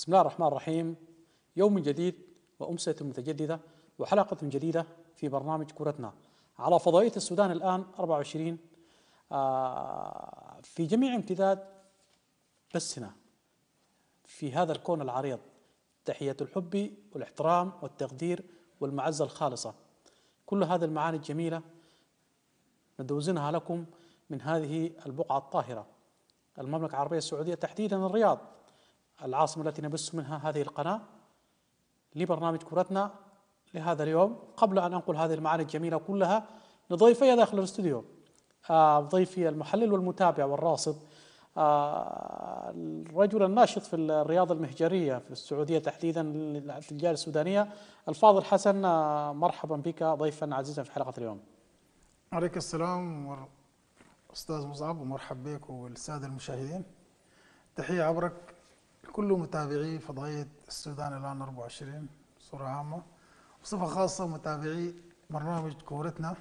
بسم الله الرحمن الرحيم. يوم جديد وأمسية متجددة وحلقة جديدة في برنامج كورتنا على فضائية السودان الآن 24 في جميع امتداد بثنا في هذا الكون العريض. تحية الحب والاحترام والتقدير والمعزة الخالصة، كل هذه المعاني الجميلة ندوزنها لكم من هذه البقعة الطاهرة، المملكة العربية السعودية، تحديدا الرياض، العاصمة التي نبث منها هذه القناة لبرنامج كورتنا لهذا اليوم. قبل أن أنقل هذه المعاني الجميلة كلها لضيفي داخل الاستوديو، ضيفي المحلل والمتابع والراصد، الرجل الناشط في الرياضة المهجرية في السعودية تحديدا للرجال السودانية، الفاضل حسن. مرحبا بك ضيفا عزيزا في حلقة اليوم. عليك السلام أستاذ مصعب، ومرحب بك والسادة المشاهدين. تحية عبرك لكل متابعي فضائية السودان الآن 24 بصورة عامة، بصفة خاصة متابعي برنامج كورتنا.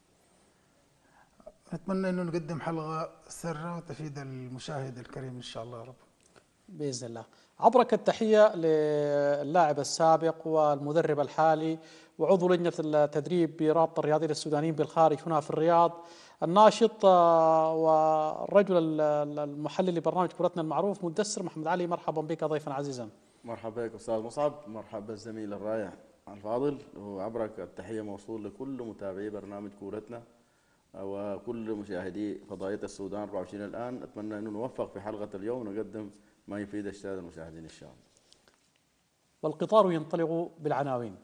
نتمنى أنه نقدم حلقة سرة وتفيد المشاهد الكريم إن شاء الله يا رب. بإذن الله. عبرك التحية للاعب السابق والمدرب الحالي وعضو لجنة التدريب برابطة الرياضيين السودانيين بالخارج هنا في الرياض، الناشط والرجل المحلل لبرنامج كرتنا المعروف مدثر محمد علي. مرحبا بك ضيفا عزيزا. مرحبا بك أستاذ مصعب، مرحبا بالزميل الرائع الفاضل، وعبرك التحية موصول لكل متابعي برنامج كورتنا وكل مشاهدي فضائية السودان 24 الآن. أتمنى أنه نوفق في حلقة اليوم ونقدم ما يفيد السادة المشاهدين إن شاء الله. والقطار ينطلق بالعناوين.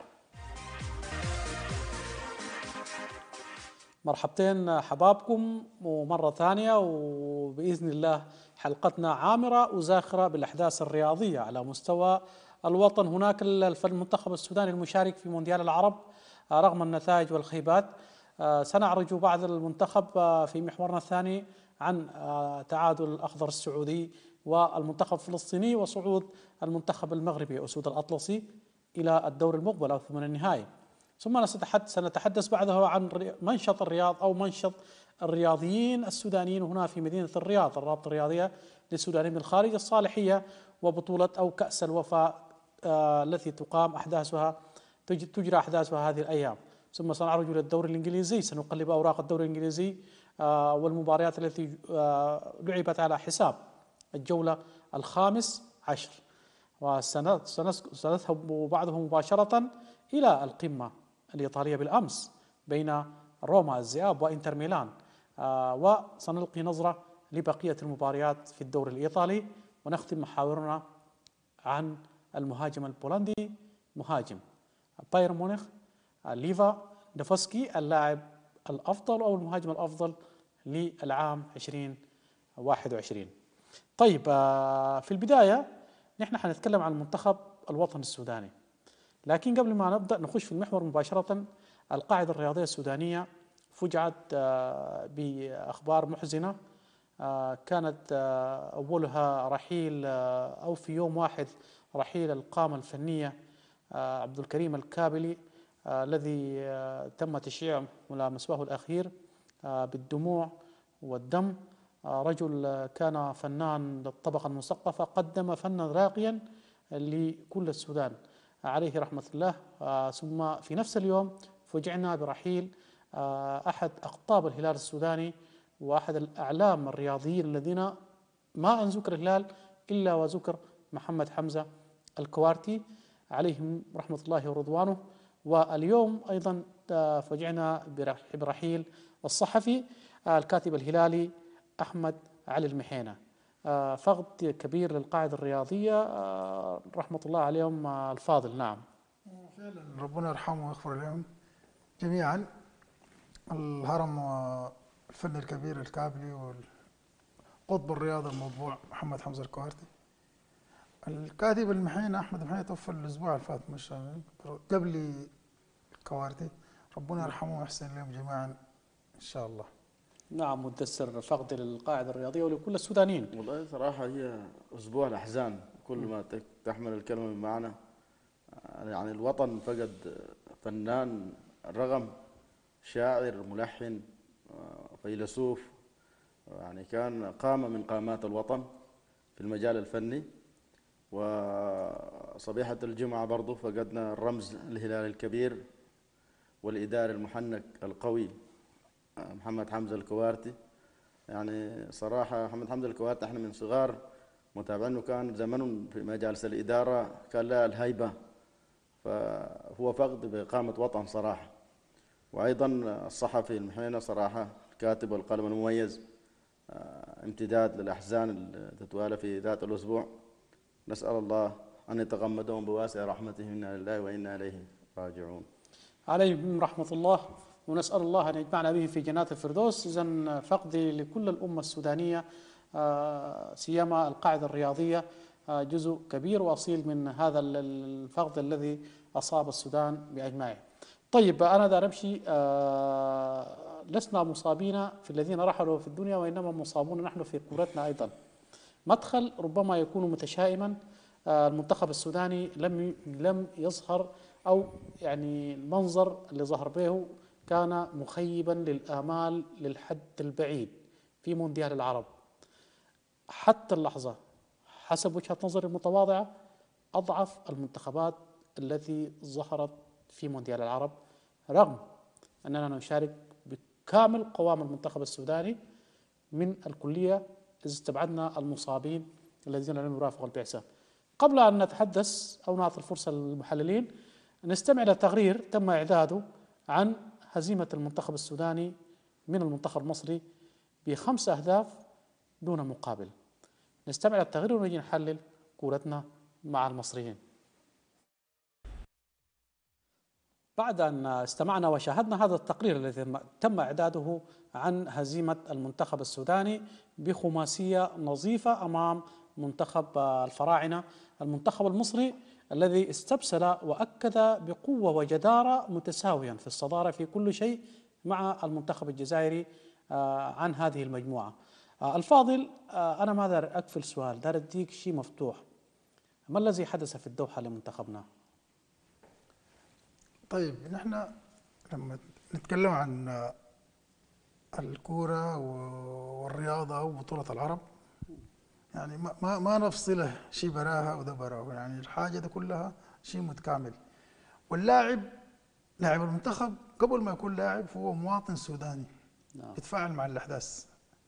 مرحبتين حبابكم ومرة ثانية، وبإذن الله حلقتنا عامرة وزاخرة بالأحداث الرياضية على مستوى الوطن. هناك المنتخب السوداني المشارك في مونديال العرب رغم النتائج والخيبات. سنعرج بعد المنتخب في محورنا الثاني عن تعادل الأخضر السعودي والمنتخب الفلسطيني وصعود المنتخب المغربي أسود الأطلسي إلى الدور المقبل أو ثمن النهائي. ثم سنتحدث بعده عن منشط الرياض أو منشط الرياضيين السودانيين هنا في مدينة الرياض، الرابطة الرياضية للسودانيين بالخارج الصالحية، وبطولة أو كأس الوفاء التي تجرى أحداثها هذه الأيام. ثم سنعرج إلى الدوري الإنجليزي، سنقلب أوراق الدوري الإنجليزي والمباريات التي لعبت على حساب الجولة 15، وسنذهب بعده مباشرة إلى القمة الإيطالية بالأمس بين روما الذئاب وإنتر ميلان، وسنلقي نظرة لبقية المباريات في الدوري الإيطالي، ونختم محاورنا عن المهاجم البولندي مهاجم بايرن ميونخ ليفا دوفسكي، اللاعب الأفضل أو المهاجم الأفضل للعام 2021. طيب، في البداية نحن حنتكلم عن المنتخب الوطني السوداني، لكن قبل ما نبدأ نخش في المحور مباشرة. القاعدة الرياضية السودانية فجعت بأخبار محزنة، كانت أولها رحيل أو في يوم واحد رحيل القامة الفنية عبد الكريم الكابلي، الذي تم تشييع مسواه الأخير بالدموع والدم. رجل كان فنان للطبقة المثقفة، قدم فنا راقيا لكل السودان عليه رحمة الله. ثم في نفس اليوم فجعنا برحيل أحد أقطاب الهلال السوداني وأحد الأعلام الرياضيين الذين ما أن ذكر الهلال إلا وذكر محمد حمزة الكوارتي عليهم رحمة الله ورضوانه. واليوم أيضا فجعنا برحيل الصحفي الكاتب الهلالي أحمد علي المحينة. فقد كبير للقاعدة الرياضية، رحمة الله عليهم الفاضل. نعم فعلا ربنا يرحمه ويغفر لهم جميعا. الهرم والفن الكبير الكابلي والقطب الرياضي الموضوع محمد حمزة الكوارتي. الكاتب المحينة أحمد المحينة توفى الأسبوع اللي فات، مش قبل الكوارتي. ربنا يرحمه ويحسن لهم جميعا إن شاء الله. نعم، مدثر فقد للقاعدة الرياضية ولكل السودانيين. والله صراحة هي أسبوع الأحزان كل ما تحمل الكلمة من معنى. يعني الوطن فقد فنان، رغم شاعر، ملحن، فيلسوف، يعني كان قامة من قامات الوطن في المجال الفني. وصبيحة الجمعة برضو فقدنا الرمز الهلال الكبير والإداري المحنك القوي محمد حمزة الكوارتي. يعني صراحة محمد حمزة الكوارتي احنا من صغار متابعينه، كان زمنه في مجالس الإدارة كان له الهيبة، فهو فقد بإقامة وطن صراحة. وأيضا الصحفي المحنة صراحة الكاتب والقلم المميز، امتداد للأحزان اللي تتوالى في ذات الأسبوع. نسأل الله أن يتغمدهم بواسع رحمته، إنا لله وإنا إليه راجعون. عليهم رحمة الله، ونسأل الله أن يجمعنا به في جنات الفردوس. إذن فقدي لكل الأمة السودانية سيما القاعدة الرياضية جزء كبير وأصيل من هذا الفقد الذي أصاب السودان بأجمعه. طيب أنا دا نمشي، لسنا مصابين في الذين رحلوا في الدنيا، وإنما مصابون نحن في كورتنا أيضا. مدخل ربما يكون متشائما، المنتخب السوداني لم يظهر، أو يعني المنظر اللي ظهر به كان مخيبا للآمال للحد البعيد في مونديال العرب. حتى اللحظة حسب وجهة نظري المتواضعة أضعف المنتخبات التي ظهرت في مونديال العرب، رغم أننا نشارك بكامل قوام المنتخب السوداني من الكلية إذا استبعدنا المصابين الذين لم يرافقوا البعثة. قبل أن نتحدث أو نعطي الفرصة للمحللين، نستمع إلى تقرير تم إعداده عن هزيمة المنتخب السوداني من المنتخب المصري ب5 أهداف دون مقابل. نستمع إلى التقرير ونجي نحلل كورتنا مع المصريين. بعد أن استمعنا وشاهدنا هذا التقرير الذي تم إعداده عن هزيمة المنتخب السوداني بخماسية نظيفة أمام منتخب الفراعنة، المنتخب المصري الذي استبسل وأكد بقوة وجدارة متساويا في الصدارة في كل شيء مع المنتخب الجزائري عن هذه المجموعة. الفاضل، أنا ما دار أقفل سؤال، دار أديك شيء مفتوح. ما الذي حدث في الدوحة لمنتخبنا؟ طيب نحن لما نتكلم عن الكورة والرياضة وبطولة العرب، يعني ما نفصله شيء براها وده براه، يعني الحاجة دي كلها شيء متكامل. واللاعب لاعب المنتخب قبل ما يكون لاعب هو مواطن سوداني يتفاعل مع الأحداث.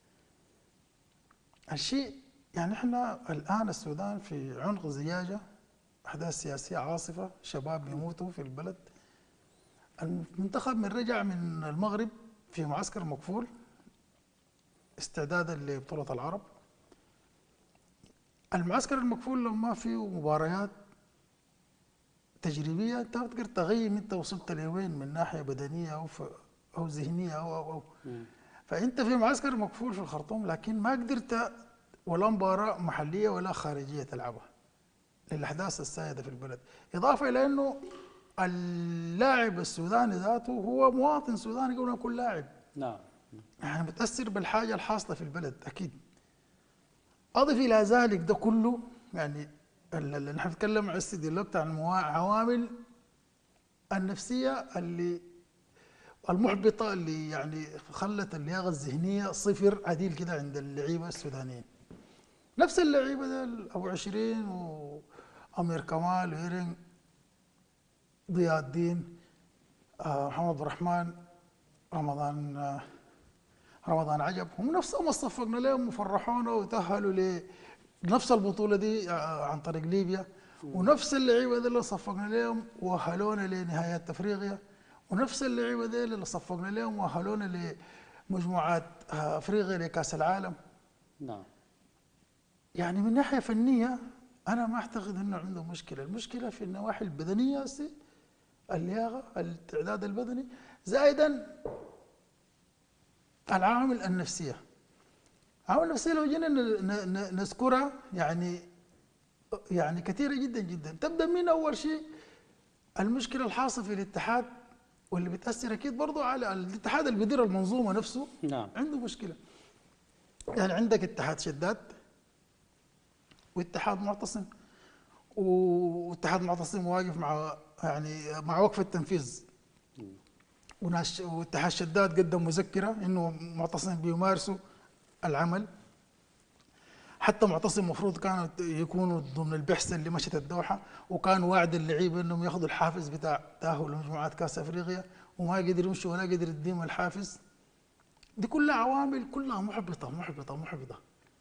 الشيء يعني احنا الآن السودان في عنق زجاجة، أحداث سياسية عاصفة، شباب يموتوا في البلد. المنتخب من رجع من المغرب في معسكر مقفول استعدادا لبطولة العرب. المعسكر المقفول لما فيه مباريات تجريبية انت بتقدر تغيم انت وصلت لوين من ناحية بدنية أو ذهنية أو فأنت في معسكر مقفول في الخرطوم، لكن ما قدرت ولا مباراة محلية ولا خارجية تلعبها للأحداث السائدة في البلد. إضافة إلى أنه اللاعب السوداني ذاته هو مواطن سوداني قبل ما يكون لاعب. نعم. يعني متأثر بالحاجة الحاصلة في البلد أكيد. أضف إلى ذلك ده كله، يعني اللي نحن نتكلم دلوقتي عن عوامل النفسية اللي المحبطة اللي يعني خلت اللياقة الذهنية صفر عديل كده عند اللعيبة السودانيين. نفس اللعيبة ده أبو 20 وأمير كمال وإيرين ضياء الدين محمد عبد الرحمن رمضان عجب، هم نفسهم صفقنا لهم وفرحونا وتأهلوا لنفس البطولة دي عن طريق ليبيا، ونفس اللعيبة دي اللي صفقنا لهم وأهلونا لنهاية أفريقيا، ونفس اللعيبة دي اللي صفقنا لهم وأهلونا لمجموعات أفريقيا لكأس العالم. نعم. يعني من ناحية فنية أنا ما أعتقد أنه عنده مشكلة، المشكلة في النواحي البدنية، اللياقة، التعداد البدني، زائدا العوامل النفسية. العوامل النفسية لو جينا نذكرها يعني كثيرة جدا جدا. تبدأ من أول شيء المشكلة الحاصلة في الاتحاد، واللي بتأثر أكيد برضو على الاتحاد اللي بيدير المنظومة نفسه. نعم. عنده مشكلة. يعني عندك اتحاد شداد واتحاد معتصم، واتحاد معتصم واقف مع وقف التنفيذ، واتحاد شداد قدم مذكرة انه معتصم بيمارسوا العمل. حتى معتصم المفروض كانوا يكونوا ضمن البعثه اللي مشت الدوحه، وكان واعد اللعيبه انهم ياخذوا الحافز بتاع تاهل لمجموعات كاس افريقيا، وما قدر يمشي ولا قدر يديهم الحافز. دي كلها عوامل كلها محبطه محبطه محبطه.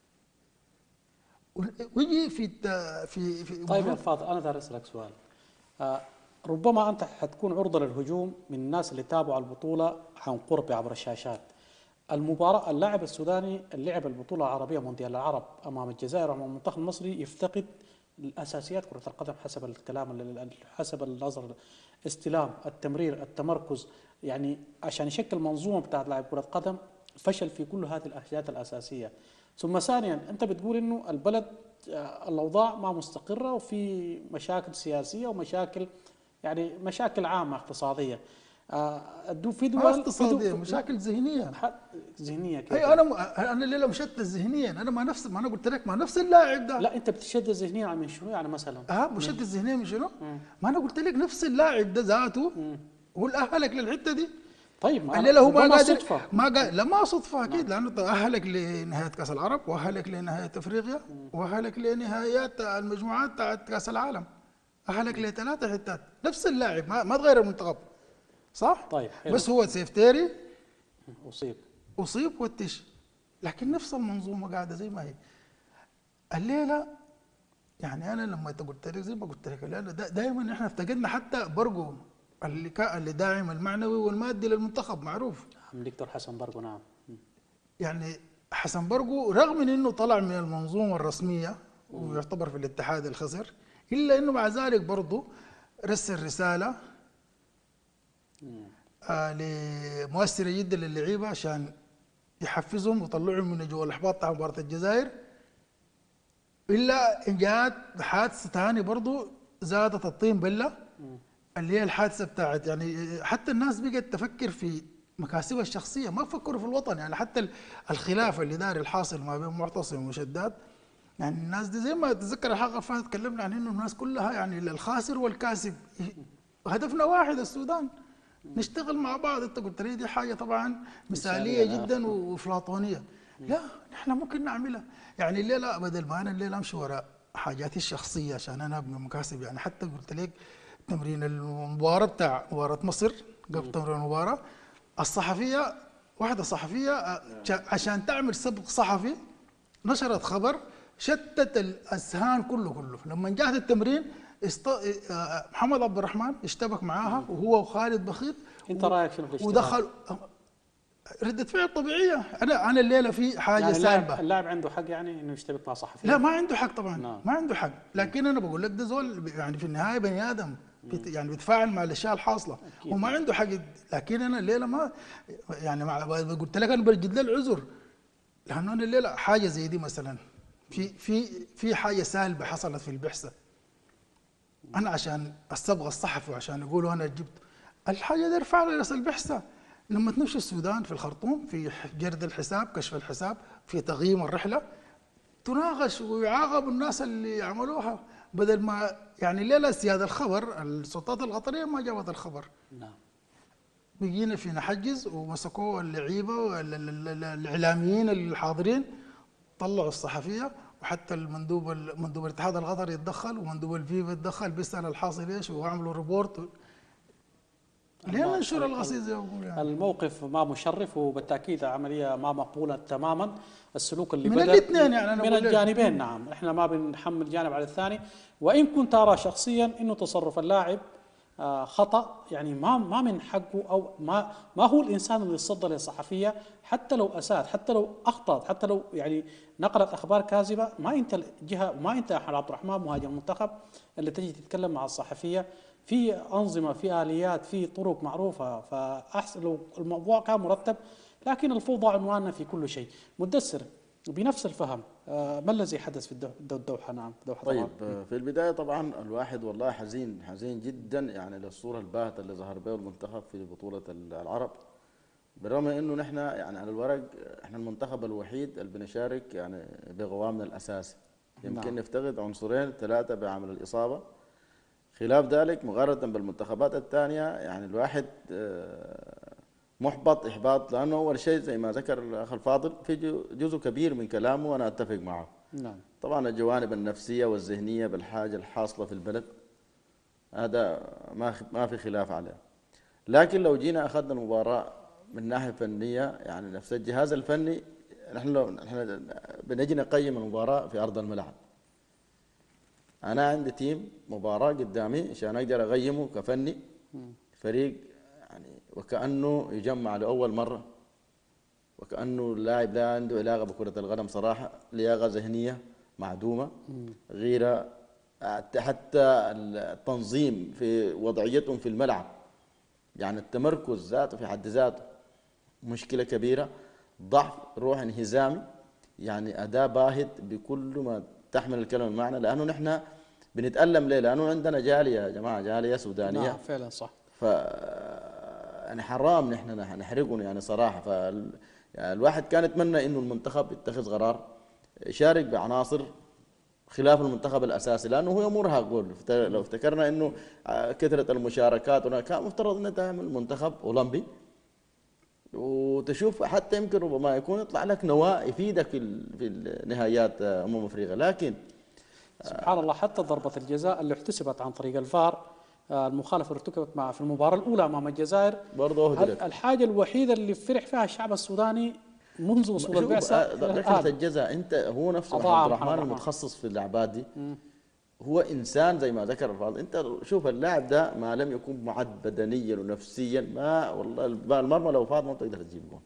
ويجي في طيب يا فاضل، انا داير اسالك سؤال. ربما انت حتكون عرضه للهجوم من الناس اللي تابعوا البطوله عن قرب عبر الشاشات. المباراه، اللاعب السوداني اللي لعب البطوله العربيه مونديال العرب امام الجزائر وامام المنتخب المصري يفتقد الاساسيات كره القدم حسب الكلام، حسب النظر، استلام، التمرير، التمركز. يعني عشان يشكل منظومه بتاعت لاعب كره قدم فشل في كل هذه الاشياء الاساسيه. ثم ثانيا انت بتقول انه البلد الاوضاع ما مستقره وفي مشاكل سياسيه ومشاكل، يعني مشاكل عامه اقتصاديه. في ما دول اقتصاديه، مشاكل ذهنيه. ذهنيه كيف؟ اي انا الليله مشتت ذهنيا، انا ما انا قلت لك ما نفس اللاعب ده. لا انت بتشد ذهنيا من شنو يعني مثلا؟ مشتت ذهنيا من شنو؟ ما انا قلت لك نفس اللاعب ده ذاته هو اللي اهلك للحته دي. طيب ما الليله هو ما قادر صدفه، لا ما صدفه اكيد، لانه اهلك لنهايه كاس العرب، واهلك لنهايه افريقيا، واهلك لنهايات المجموعات بتاعت كاس العالم، اهلك لثلاثه حتات. نفس اللاعب ما تغير المنتخب، صح؟ طيب حلو. بس هو سيفتيري اصيب وتش، لكن نفس المنظومه قاعده زي ما هي. الليله يعني انا لما قلت لك زي ما قلت لك الليله دائما احنا افتقدنا حتى برقو اللي داعم المعنوي والمادي للمنتخب، معروف. دكتور حسن برقو، نعم. يعني حسن برقو رغم من انه طلع من المنظومه الرسميه ويعتبر في الاتحاد الخزر، الا انه مع ذلك برضه رسل رساله مؤثره جدا للعيبه عشان يحفزهم ويطلعهم من جو الاحباط بتاع مباراه الجزائر. الا ان جاءت حادثه ثانيه برضه زادت الطين بله، اللي هي الحادثه بتاعت يعني حتى الناس بقت تفكر في مكاسبها الشخصيه، ما فكروا في الوطن. يعني حتى الخلاف اللي دار الحاصل ما بين معتصم وشداد، يعني الناس دي زي ما تتذكر الحلقه فاتت تكلمنا عن انه الناس كلها يعني الخاسر والكاسب، هدفنا واحد السودان، نشتغل مع بعض. انت قلت لي دي حاجه طبعا مثاليه جدا وافلاطونيه، لا نحن ممكن نعملها. يعني الليله بدل ما انا الليله امشي وراء حاجاتي الشخصيه عشان انا ابني مكاسب، يعني حتى قلت لك تمرين المباراه بتاع مباراه مصر قبل تمرين المباراه، الصحفيه واحده صحفيه عشان تعمل سبق صحفي نشرت خبر شتت الاذهان كله. لما جاءت التمرين محمد عبد الرحمن اشتبك معاها وهو وخالد بخيت. انت رايك شنو في الاشتباك؟ ودخل ردة فعل طبيعية. أنا الليلة في حاجة يعني سالبة. اللاعب عنده حق يعني إنه يشتبك مع صحفي؟ لا ما عنده حق طبعا. ما عنده حق، لكن أنا بقول لك ده زول يعني في النهاية بني آدم يعني بيتفاعل مع الأشياء الحاصلة وما عنده حق. لكن أنا الليلة ما يعني قلت لك أنا بجد له العذر، لأنه أنا الليلة حاجة زي دي مثلا في حاجة سالبة حصلت في البعثة، أنا عشان الصبغة الصحفي وعشان يقولوا أنا جبت الحاجة دي ارفع لي رأس البعثة. لما تمشي السودان في الخرطوم في جرد الحساب، كشف الحساب، في تقييم الرحلة، تناقش ويعاقب الناس اللي عملوها، بدل ما يعني ليلة سيادة الخبر السلطات القطرية ما جابت الخبر. نعم. بيجينا في نحجز ومسكوا اللعيبة والإعلاميين الحاضرين، طلعوا الصحفية، وحتى مندوب الاتحاد القطري يتدخل ومندوب الفيفا يتدخل بيسأل الحاصل ايش وعملوا ريبورت. ليه ننشر القصيدة زي ما بقول يعني. الموقف ما مشرف وبالتاكيد عمليه ما مقبوله تماما. السلوك اللي من بدأ الاثنين يعني أنا من الجانبين. نعم، احنا ما بنحمل جانب على الثاني، وان كنت ارى شخصيا انه تصرف اللاعب خطأ. يعني ما من حقه او ما هو الانسان اللي يتصدى للصحفيه حتى لو اساءت، حتى لو اخطأت، حتى لو يعني نقلت اخبار كاذبه. ما انت الجهه، ما انت احمد عبد الرحمن مهاجم المنتخب اللي تجي تتكلم مع الصحفيه. في انظمه، في اليات، في طرق معروفه. فاحسن لو الموضوع كان مرتب، لكن الفوضى عنواننا في كل شيء. مدثر بنفس الفهم، ما الذي حدث في الدوحه؟ نعم دوحه. طيب في البدايه طبعا الواحد والله حزين جدا يعني للصوره الباهته اللي ظهر بها المنتخب في بطوله العرب، بالرغم انه نحن يعني على الورق احنا المنتخب الوحيد اللي بنشارك يعني بقوامنا الاساسي. يمكن نفتقد عنصرين ثلاثه بعامل الاصابه، خلاف ذلك مقارنه بالمنتخبات الثانيه يعني الواحد محبط احباط. لانه اول شيء زي ما ذكر الاخ الفاضل في جزء كبير من كلامه وانا اتفق معه، نعم. طبعا الجوانب النفسية والذهنية بالحاجة الحاصلة في البلد هذا ما في خلاف عليه. لكن لو جينا أخذنا المباراة من ناحية فنية، يعني نفس الجهاز الفني، نحن بنجي نقيم المباراة في أرض الملعب. أنا عندي تيم مباراة قدامي عشان أقدر أقيمه كفني فريق، يعني وكأنه يجمع لأول مرة، وكأنه اللاعب لا عنده علاقة بكرة القدم صراحة، لياقة ذهنية معدومة، غيرة، حتى التنظيم في وضعيتهم في الملعب، يعني التمركز ذاته في حد ذاته مشكلة كبيرة، ضعف، روح انهزامي، يعني أداء باهت بكل ما تحمل الكلمة المعنى. لأنه نحن بنتألم ليه؟ لأنه عندنا جالية يا جماعة، جالية سودانية. نعم فعلا صح. يعني حرام نحن نحرقهم يعني صراحة. يعني الواحد كان يتمنى إنه المنتخب يتخذ قرار يشارك بعناصر خلاف المنتخب الأساسي، لأنه هو مرهق. لو افتكرنا إنه كثرة المشاركات كان مفترض إنه تعمل منتخب أولمبي وتشوف حتى يمكن ربما يكون يطلع لك نواة يفيدك في نهائيات أفريقيا. لكن سبحان الله، حتى ضربة الجزاء اللي احتسبت عن طريق الفار، المخالفة اللي ارتكبت في المباراة الأولى أمام الجزائر، برضه أهدرت. الحاجة الوحيدة اللي فرح فيها الشعب السوداني منذ وصول البعثة ركلة الجزاء، أنت هو نفسه عبد الرحمن المتخصص في اللعبات دي، هو إنسان زي ما ذكر الفاضل. أنت شوف اللاعب ده ما لم يكون معد بدنيا ونفسيا، ما والله المرمى لو فاض ما تقدر تجيب جول.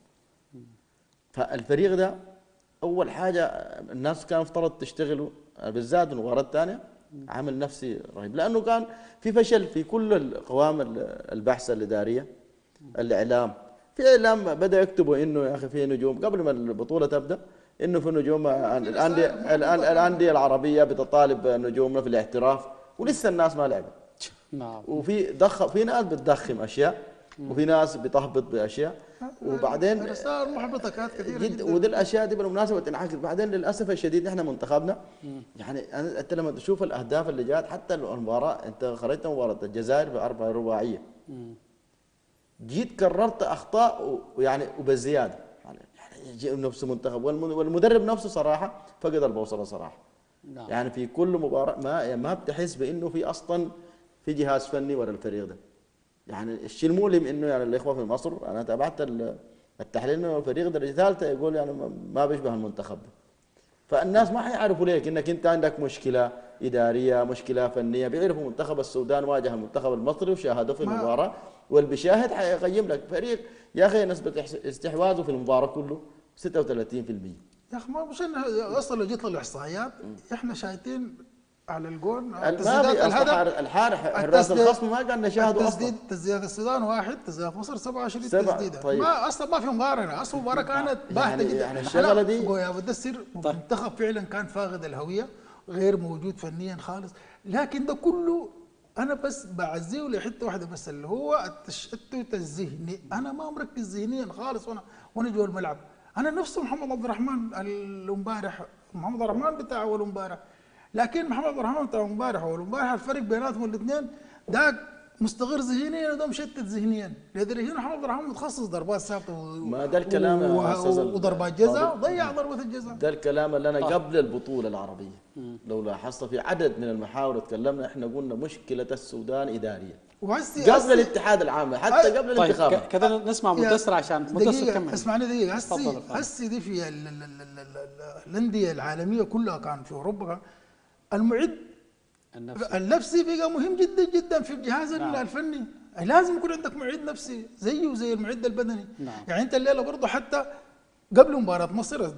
فالفريق ده أول حاجة الناس كان مفترض تشتغلوا بالذات المباراة الثانية عامل نفسي رهيب، لأنه كان في فشل في كل القوام البحث الإدارية، الإعلام. في إعلام بدأ يكتبوا إنه يا أخي في نجوم قبل ما البطولة تبدأ، إنه في نجوم الأندية العربية بتطالب نجومنا في الاحتراف، ولسه الناس ما لعبت. نعم. في ناس بتضخم أشياء، وفي ناس بتهبط بأشياء، وبعدين صار محبطة كانت كثيرة جدا. ودي الاشياء دي بالمناسبه تنعكس بعدين. للاسف الشديد نحن منتخبنا، يعني انت لما تشوف الاهداف اللي جات، حتى المباراه انت خرجت مباراه الجزائر باربعه رباعيه، جيت كررت اخطاء ويعني وبزياده، يعني نفس المنتخب والمدرب نفسه صراحه فقد البوصله صراحه. نعم. يعني في كل مباراه ما بتحس بانه في اصلا في جهاز فني ورا الفريق ده. يعني الشيء المؤلم انه يعني الاخوه في مصر، انا تابعت التحليل انه الفريق درجه ثالثه يقول يعني ما بيشبه المنتخب ده. فالناس ما حيعرفوا ليك انك انت عندك مشكله اداريه، مشكله فنيه. بيعرفوا منتخب السودان واجه المنتخب المصري وشاهدوا في المباراه، واللي بيشاهد حيقيم لك فريق يا اخي نسبه استحواذه في المباراه كله 36%. يا اخي ما مش اصلا لو جيت للاحصائيات احنا شايفين على الجون ما في الحارس حراس الخصم ما قاعد نشاهده اصلا. تسديدات السودان 1، تسديدات مصر 27 تسديده. طيب. ما اصلا ما في مقارنه، اصلا المباراه كانت باهته جدا. يعني الشغله دي يا مدثر منتخب فعلا كان فاقد الهويه، غير موجود فنيا خالص. لكن ده كله انا بس بعزيه لحته واحده بس، اللي هو التشتت الذهني. انا ما مركز ذهنيا خالص وانا جوا الملعب. انا نفسه محمد عبد الرحمن امبارح، محمد عبد الرحمن بتاع اول امبارح، لكن محمد عبد الرحمن بتاع امبارح واول امبارح الفرق بيناتهم الاثنين، ده مستغر ذهنيا وده مشتت ذهنيا. لدرجه محمد عبد الرحمن متخصص ضربات ثابته ما ده الكلام وضربات جزاء، ضيع ضربه الجزاء. ده الكلام اللي انا قبل البطوله العربيه لو لاحظت في عدد من المحاور تكلمنا، احنا قلنا مشكله السودان اداريه قبل الاتحاد العام، حتى قبل الانتخابات. طيب كذا نسمع مدثر عشان مدثر كمل. اسمعني دقيقه. هسي دي في الانديه العالميه كلها، كان في اوروبا المعد النفسي بقى مهم جدا جدا في الجهاز الفني. لازم يكون عندك معد نفسي زيه زي المعد البدني. يعني انت الليله برضه حتى قبل مباراه مصر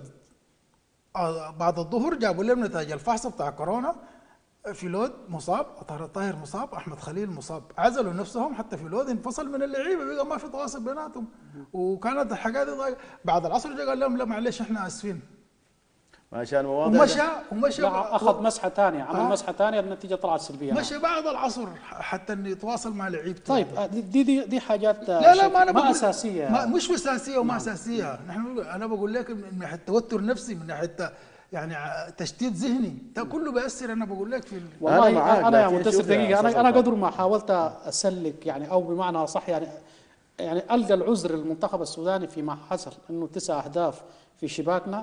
بعد الظهر جابوا لهم نتائج الفحص بتاع كورونا، فيلود مصاب، طاهر مصاب، احمد خليل مصاب، عزلوا نفسهم. حتى فيلود انفصل من اللعيبه، بقى ما في تواصل بيناتهم. وكانت الحاجات دي بعد العصر جا قال لهم لا معلش احنا اسفين، عشان مواضيع ومشى اخذ مسحه ثانيه، عمل مسحه ثانيه، النتيجه طلعت سلبيه. مشى بعد العصر حتى انه يتواصل مع لعيبته. طيب دي حاجات لا ما اساسيه، مش اساسيه وما اساسيه. نحن انا بقول لك من ناحيه توتر نفسي، من ناحيه يعني تشتيت ذهني، ده كله بيأثر. انا بقول لك في والله انا يا مدثر دقيقه، انا قدر ما حاولت اسلك يعني، او بمعنى صح يعني القى العذر للمنتخب السوداني فيما حصل، انه 9 أهداف في شباكنا.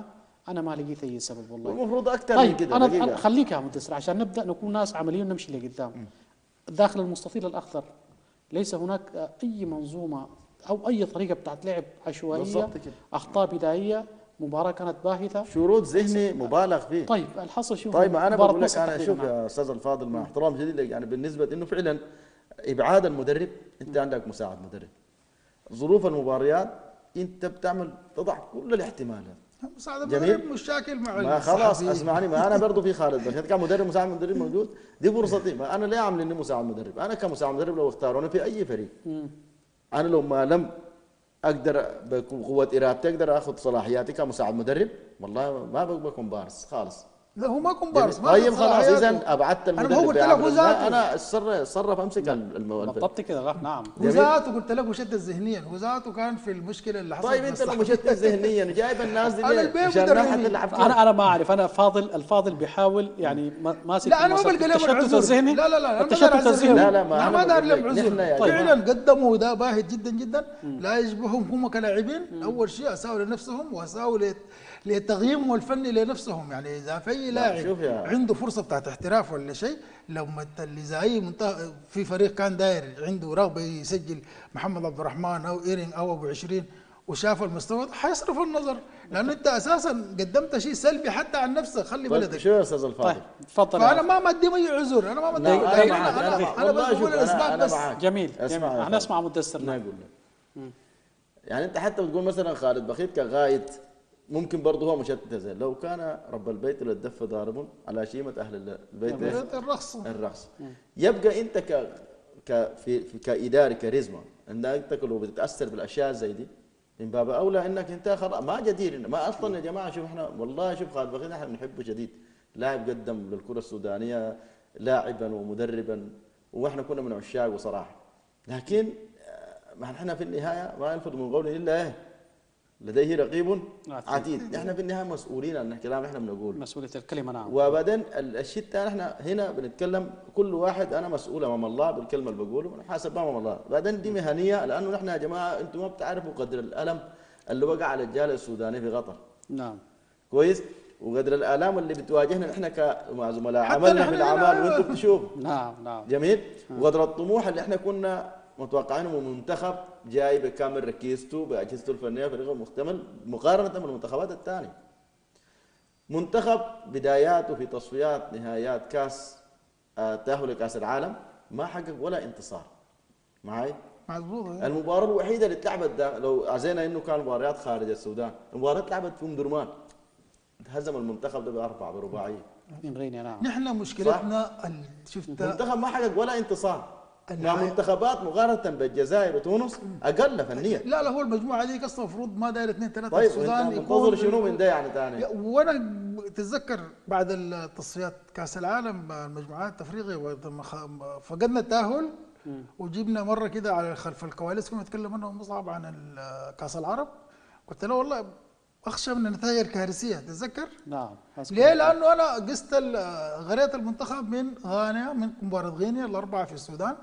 انا ما لقيت اي سبب والله. والمفروض اكثر من طيب كده انا دقيقة. خليك يا مدسر عشان نبدا نكون ناس عمليين ونمشي لقدام. داخل المستطيل الاخضر ليس هناك اي منظومه او اي طريقه بتاعت لعب عشوائيه، بالضبط كده. اخطاء بدائيه، مباراه كانت باهته. شروط ذهني مبالغ فيه. طيب الحصل شو؟ طيب ما انا مباراة بقول لك، مصر انا شوف تحديداً. يا استاذ الفاضل مع احترام شديد لك، يعني بالنسبه انه فعلا ابعاد المدرب، انت عندك مساعد مدرب، ظروف المباريات انت بتعمل تضع كل الاحتمالات. مساعد جميل. المدرب مشاكل مع ما خلاص الصحفيين. اسمعني، ما انا برضه في خالد بس كان مدرب مساعد مدرب موجود، دي فرصتي. ما انا ليه اعمل اني مساعد مدرب؟ انا كمساعد مدرب لو اختاروني في اي فريق، انا لو ما لم اقدر بقوه ارادتي اقدر اخذ صلاحياتي كمساعد مدرب، والله ما بكون بارس خالص. لا هو ما كومبارس. ما طيب أخذ خلاص صلاحياته. اذا ابعدت أنا المدرب ما قلت لك هو بيعمل- ذاته. انا اتصرف امسك بالضبط كده. نعم. هو ذاته قلت لك مشتت ذهنيا، هو ذاته كان في المشكله اللي حصلت. طيب انت لو مشتت ذهنيا جايب الناس دي على ليه؟ البيت عشان مدربين. ما حد يلعب فيها. انا ما اعرف. انا الفاضل بيحاول يعني ماسك لا انا ما بلقى لهم التشتت العذر. الذهني. لا لا لا أنا ما التشتت دار الذهني. لا لا ما ما أنا دار بقول لهم لك، عذر. نحن يا فعلا جماعة. قدموا ده باهت جدا جدا، لا يشبههم هم كلاعبين. اول شيء اساءوا لنفسهم واساءوا لتقييمهم الفني لنفسهم. يعني اذا في شوف لاعب يا- عنده فرصه بتاعت احتراف ولا شيء، لو اذا اي في فريق كان داير عنده رغبه يسجل محمد عبد الرحمن او ايرين او ابو 20 وشاف المستوى حيصرف النظر، لانه انت اساسا قدمت شيء سلبي حتى عن نفسك. خلي طيب بلدك. شو يا استاذ الفاضل؟ طيب تفضل. فانا ما مدي اي عذر، انا ما مدي. لا انا معك، انا بس والله بقول شوف، الاسباب انا بس. معك. جميل. اسمع جميل. يا احنا فاضل. نسمع مدسر. انا اقول لك، يعني انت حتى بتقول مثلا خالد بخيت كغايد، ممكن برضه هو مشتت زين. لو كان رب البيت للدف ضارب على شيمه اهل البيت إيه؟ الرقص. الرقص. يبقى انت كاداري كاريزما، انك انت لو بتتاثر بالاشياء زي دي، من باب اولى انك انت خلاص ما جدير. ما اصلا يا جماعه شوف احنا والله شوف خالد بخيت احنا بنحبه شديد، لاعب قدم للكره السودانيه لاعبا ومدربا، واحنا كنا من عشاقه صراحه. لكن ما احنا في النهايه ما يلفظ من قوله الا ايه؟ لديه رقيب عتيد. احنا في النهايه مسؤولين عن الكلام اللي احنا بنقوله. مسؤوليه الكلمه. نعم. وبعدين الشيء الثاني احنا هنا بنتكلم كل واحد، انا مسؤول امام الله بالكلمه اللي بقوله ونحاسب امام الله. بعدين دي مهنيه، لانه نحن يا جماعه انتم ما بتعرفوا قدر الالم اللي وقع على الجاليه السوداني في قطر. نعم. كويس؟ وقدر الالام اللي بتواجهنا نحن كمع زملاء حتى عملنا نحن في الاعمال هنا. وانتم بتشوفوا. نعم. نعم. جميل؟ وقدر الطموح اللي احنا كنا متوقعينه من منتخب جاي بكامل ركيزته باجهزته الفنيه فريقه مكتمل مقارنه بالمنتخبات الثانيه. منتخب بداياته في تصفيات نهائيات كاس تاهل لكاس العالم ما حقق ولا انتصار. معي؟ مظبوط. المباراه الوحيده اللي اتلعبت لو عزينا انه كان مباريات خارج السودان، المباراه اتلعبت في ام درمان. هزم المنتخب ده باربعه برباعيه. من غينيا. نعم. نحن مشكلتنا شفت المنتخب ما حقق ولا انتصار. مع منتخبات مقارنه بالجزائر وتونس اقل فنيا. لا لا هو المجموعه دي اصلا المفروض ما داير 2 3 طيب السودان انت منتظر شنو من ده يعني ثاني؟ وانا تتذكر بعد التصفيات كاس العالم المجموعات افريقيا فقدنا التاهل وجبنا مره كده على خلف الكواليس كنا نتكلم انا ومصعب عن كاس العرب. قلت له والله اخشى من النتائج الكارثيه. تتذكر؟ نعم. ليه؟ لانه انا قست غريت المنتخب من غانا، من مباراه غينيا الاربعه في السودان.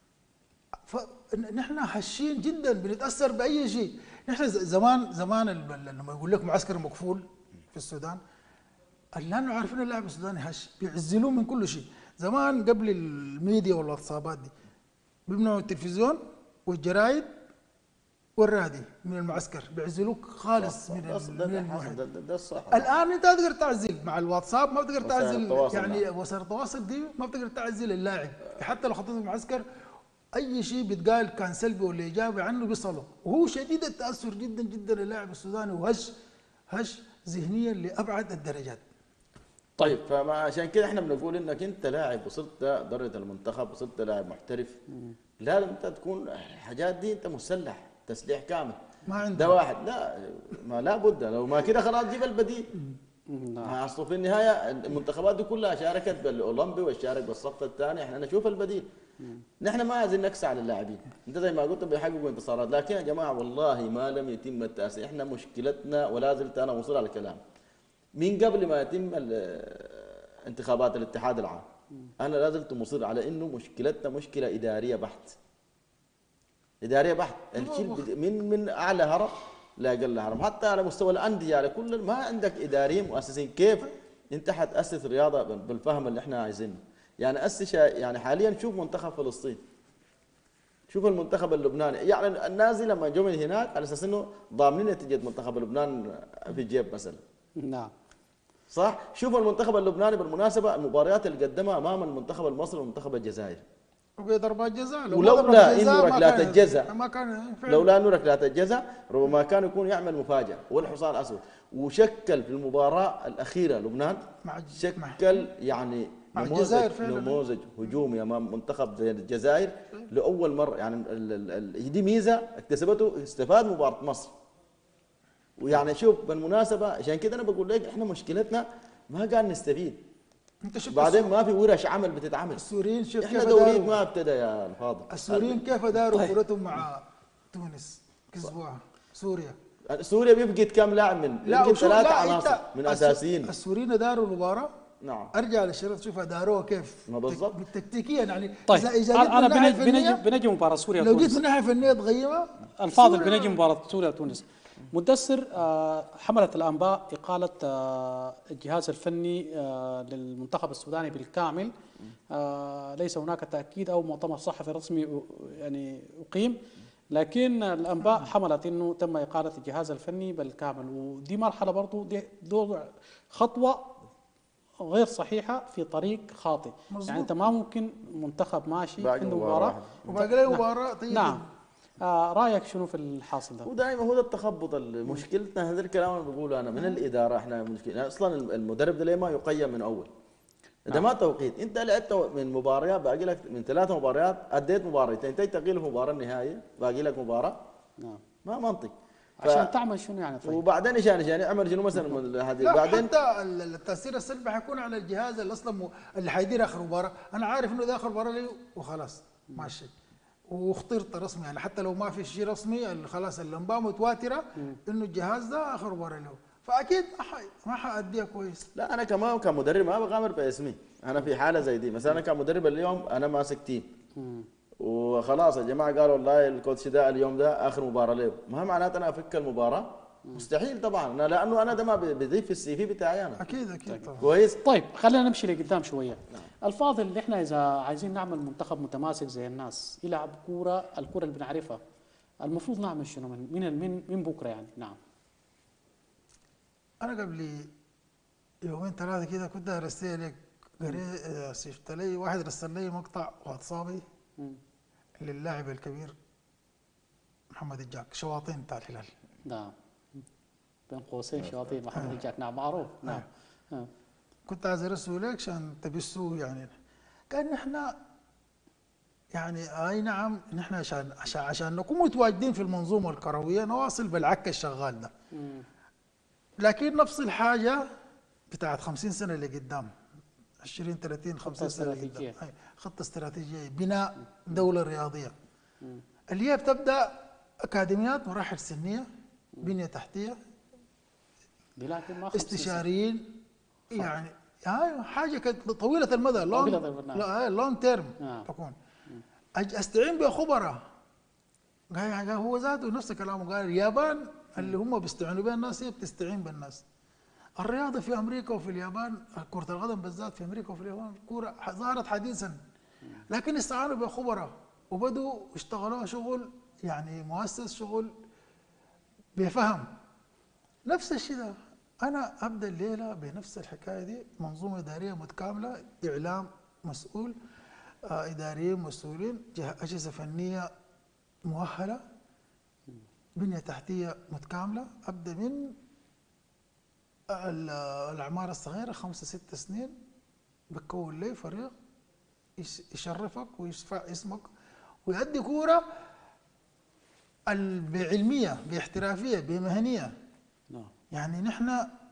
فنحن هشين جدا بنتاثر باي شيء. نحن زمان لما يقول لك معسكر مقفول في السودان، لانه عارفين اللاعب السوداني هش بيعزلوه من كل شيء. زمان قبل الميديا والواتسابات دي بيمنعوا التلفزيون والجرايد والراديو من المعسكر، بيعزلوك خالص من المحيط. ده الصح. الان انت تقدر تعزل مع الواتساب، ما بتقدر تعزل يعني نعم. وسائل التواصل دي ما بتقدر تعزل اللاعب. حتى لو خطيت المعسكر اي شيء بيتقال كان سلبي ولا ايجابي عنه بيصله، وهو شديد التاثر جدا جدا اللاعب السوداني وهش ذهنيا لابعد الدرجات. طيب فما عشان كده احنا بنقول انك انت لاعب وصلت درجه المنتخب وصلت لاعب محترف، لازم انت تكون الحاجات دي انت مسلح تسليح كامل. ما عندك ده واحد لا ما لا بد، لو ما كده خلاص جيب البديل. نعم. اصله في النهايه المنتخبات دي كلها شاركت بالاولمبي وشارك بالصف الثاني، احنا نشوف البديل. نحن ما عايزين نكسى على اللاعبين، انت زي ما قلت بيحققوا انتصارات، لكن يا جماعه والله ما لم يتم التاسيس. احنا مشكلتنا ولا زلت انا مصر على الكلام من قبل ما يتم انتخابات الاتحاد العام، انا لا زلت مصر على انه مشكلتنا مشكله اداريه بحت. اداريه بحت. الشيء من اعلى هرم لاقل حرم، حتى على مستوى الانديه على كل ما عندك اداريين مؤسسين. كيف انت حتاسس رياضه بالفهم اللي احنا عايزينه؟ يعني اسس، يعني حاليا شوف منتخب فلسطين، شوف المنتخب اللبناني، يعني الناس لما جو من هناك على اساس انه ضامنين نتيجه منتخب لبنان في الجيب مثلا. نعم. صح؟ شوف المنتخب اللبناني بالمناسبه المباريات اللي قدمها امام المنتخب المصري والمنتخب الجزائري، وبضربات جزاء، لو ما ضرب ولولا انه جزاء ركلات الجزاء، ما كان فعلا. لولا انه ركلات الجزاء ربما كان يكون يعمل مفاجاه والحصان الاسود. وشكل في المباراه الاخيره لبنان شكل يعني مع الجزائر نموذج هجومي امام منتخب زي الجزائر لاول مره. يعني دي ميزه اكتسبته، استفاد مباراه مصر. ويعني شوف بالمناسبه عشان كده انا بقول لك احنا مشكلتنا ما قاعد نستفيد. انت شفت بعدين ما في ورش عمل بتتعمل. السوريين شوف احنا كيف دوريك داروا، ما ابتدى يا الفاضل. السوريين كيف داروا كورتهم مع تونس، كسبوها. سوريا بيفقد كم لاعب من لا ثلاثة عناصر من اساسيين. السوريين داروا المباراه. نعم. ارجع للشريط شوفها داروها كيف. ما بالضبط. تكتيكيا يعني. طيب انا بنجي مباراه سوريا لو جيت من ناحيه فنيه تغيمها. الفاضل بنجي مباراه سوريا وتونس. مدثر، حملت الانباء اقاله الجهاز الفني للمنتخب السوداني بالكامل. ليس هناك تاكيد او مؤتمر صحفي رسمي يعني اقيم، لكن الانباء حملت انه تم اقاله الجهاز الفني بالكامل، ودي مرحله برضو دي خطوه غير صحيحه في طريق خاطئ. مزبوط. يعني انت ما ممكن منتخب ماشي عنده مباراه وباقي له مباراه. طيب نعم. رايك شنو في الحاصل ده؟ ودائما هو ده التخبط. مشكلتنا هذا الكلام اللي بقوله انا من الاداره. احنا مشكلة اصلا المدرب ده ليه ما يقيم من اول؟ ده ما توقيت. انت لعبت من مباريات باقي لك من 3 مباريات، اديت مباراتين، انت تقيل في المباراه النهائيه باقي لك مباراه. نعم. ما منطق. عشان تعمل شنو يعني؟ طيب وبعدين ايش يعني اعمل شنو مثلا هذه بعدين حتى التاثير السلبي حيكون على الجهاز اللي اصلا اللي حيدير اخر مباراه. انا عارف انه ده اخر مباراه لي وخلاص ماشي، واخترت رسمي يعني حتى لو ما في شيء رسمي خلاص الانباء متواتره انه الجهاز ده اخر مباراه له، فاكيد ما حاديها كويس. لا انا كمان كمدرب ما بغامر باسمي. انا في حاله زي دي مثلا، انا كمدرب اليوم انا ماسك تيم وخلاص يا جماعه قالوا والله الكوتش ده اليوم ده اخر مباراه له، ما معناته انا افك المباراه؟ مستحيل طبعا. انا لانه انا ده ما بضيف في السي في بتاعي انا. اكيد طبعا. كويس. طيب خلينا نمشي لقدام شويه. الفاضل احنا اذا عايزين نعمل منتخب متماسك زي الناس يلعب كوره، الكوره اللي بنعرفها، المفروض نعمل شنو من بكره يعني؟ نعم. انا قبل يومين 3 كده كنت ارسل لك شفت لي واحد رسل لي مقطع واتسابي للاعب الكبير محمد الجاك، شواطين بتاع الهلال. نعم. بين قوسين شواطين محمد الجاك. نعم معروف. نعم. كنت عايز ارسله لك عشان تبثوه يعني. كان نحن يعني اي نعم نحن عشان نكون متواجدين في المنظومه الكرويه نواصل بالعك الشغال ده. لكن نفس الحاجه بتاعت 50 سنه اللي قدام، 20 30 50 سنه اللي قدام، خطه استراتيجيه بناء دوله رياضيه اللي هي بتبدا اكاديميات، مراحل سنيه، بنيه تحتيه، استشاريين، يعني حاجه طويله المدى، لونج تيرم تكون. استعين بخبراء. قال هو ذاته نفس كلامه، قال اليابان اللي هم بيستعينوا بها الناس هي بتستعين بالناس. الرياضه في امريكا وفي اليابان، كره القدم بالذات في امريكا وفي اليابان كوره ظهرت حديثا، لكن استعانوا بخبراء وبدوا اشتغلوا شغل يعني مؤسس، شغل بفهم. نفس الشيء ده انا ابدا الليله بنفس الحكايه دي، منظومه اداريه متكامله، اعلام مسؤول، اداريين مسؤولين، اجهزه فنيه مؤهله، بنيه تحتيه متكامله. ابدا من الاعمار الصغيره 5 6 سنين، بتكون لي فريق يشرفك ويشفع اسمك ويؤدي كوره بعلميه، باحترافيه، بمهنيه. يعني نحن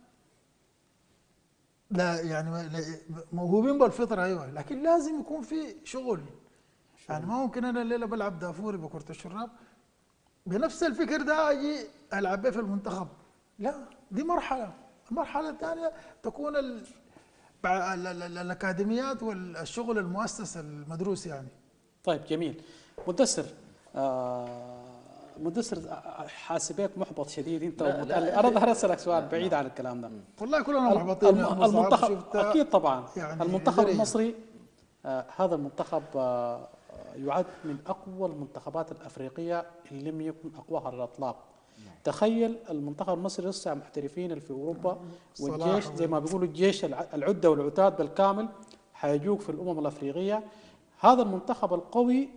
لا يعني موهوبين بالفطره ايوه، لكن لازم يكون في شغل. يعني ما ممكن انا الليله بلعب دافوري بكره الشراب بنفس الفكر ده اجي العب به في المنتخب. لا، دي مرحله. المرحله الثانيه تكون الاكاديميات والشغل المؤسس المدروس يعني. طيب جميل. مدثر، مدسر حاسبك محبط شديد انت لا، لا. انا ظهر اسالك سؤال بعيد عن الكلام ده. والله كلنا محبطين يا أبو مصعب، المنتخب شفتها اكيد طبعا يعني المنتخب دري. المصري هذا المنتخب يعد من اقوى المنتخبات الافريقيه ان لم يكن اقواها على الاطلاق. تخيل المنتخب المصري لسه محترفين اللي في اوروبا، والجيش زي ما بيقولوا الجيش العده والعتاد بالكامل حيجوك في الامم الافريقيه. هذا المنتخب القوي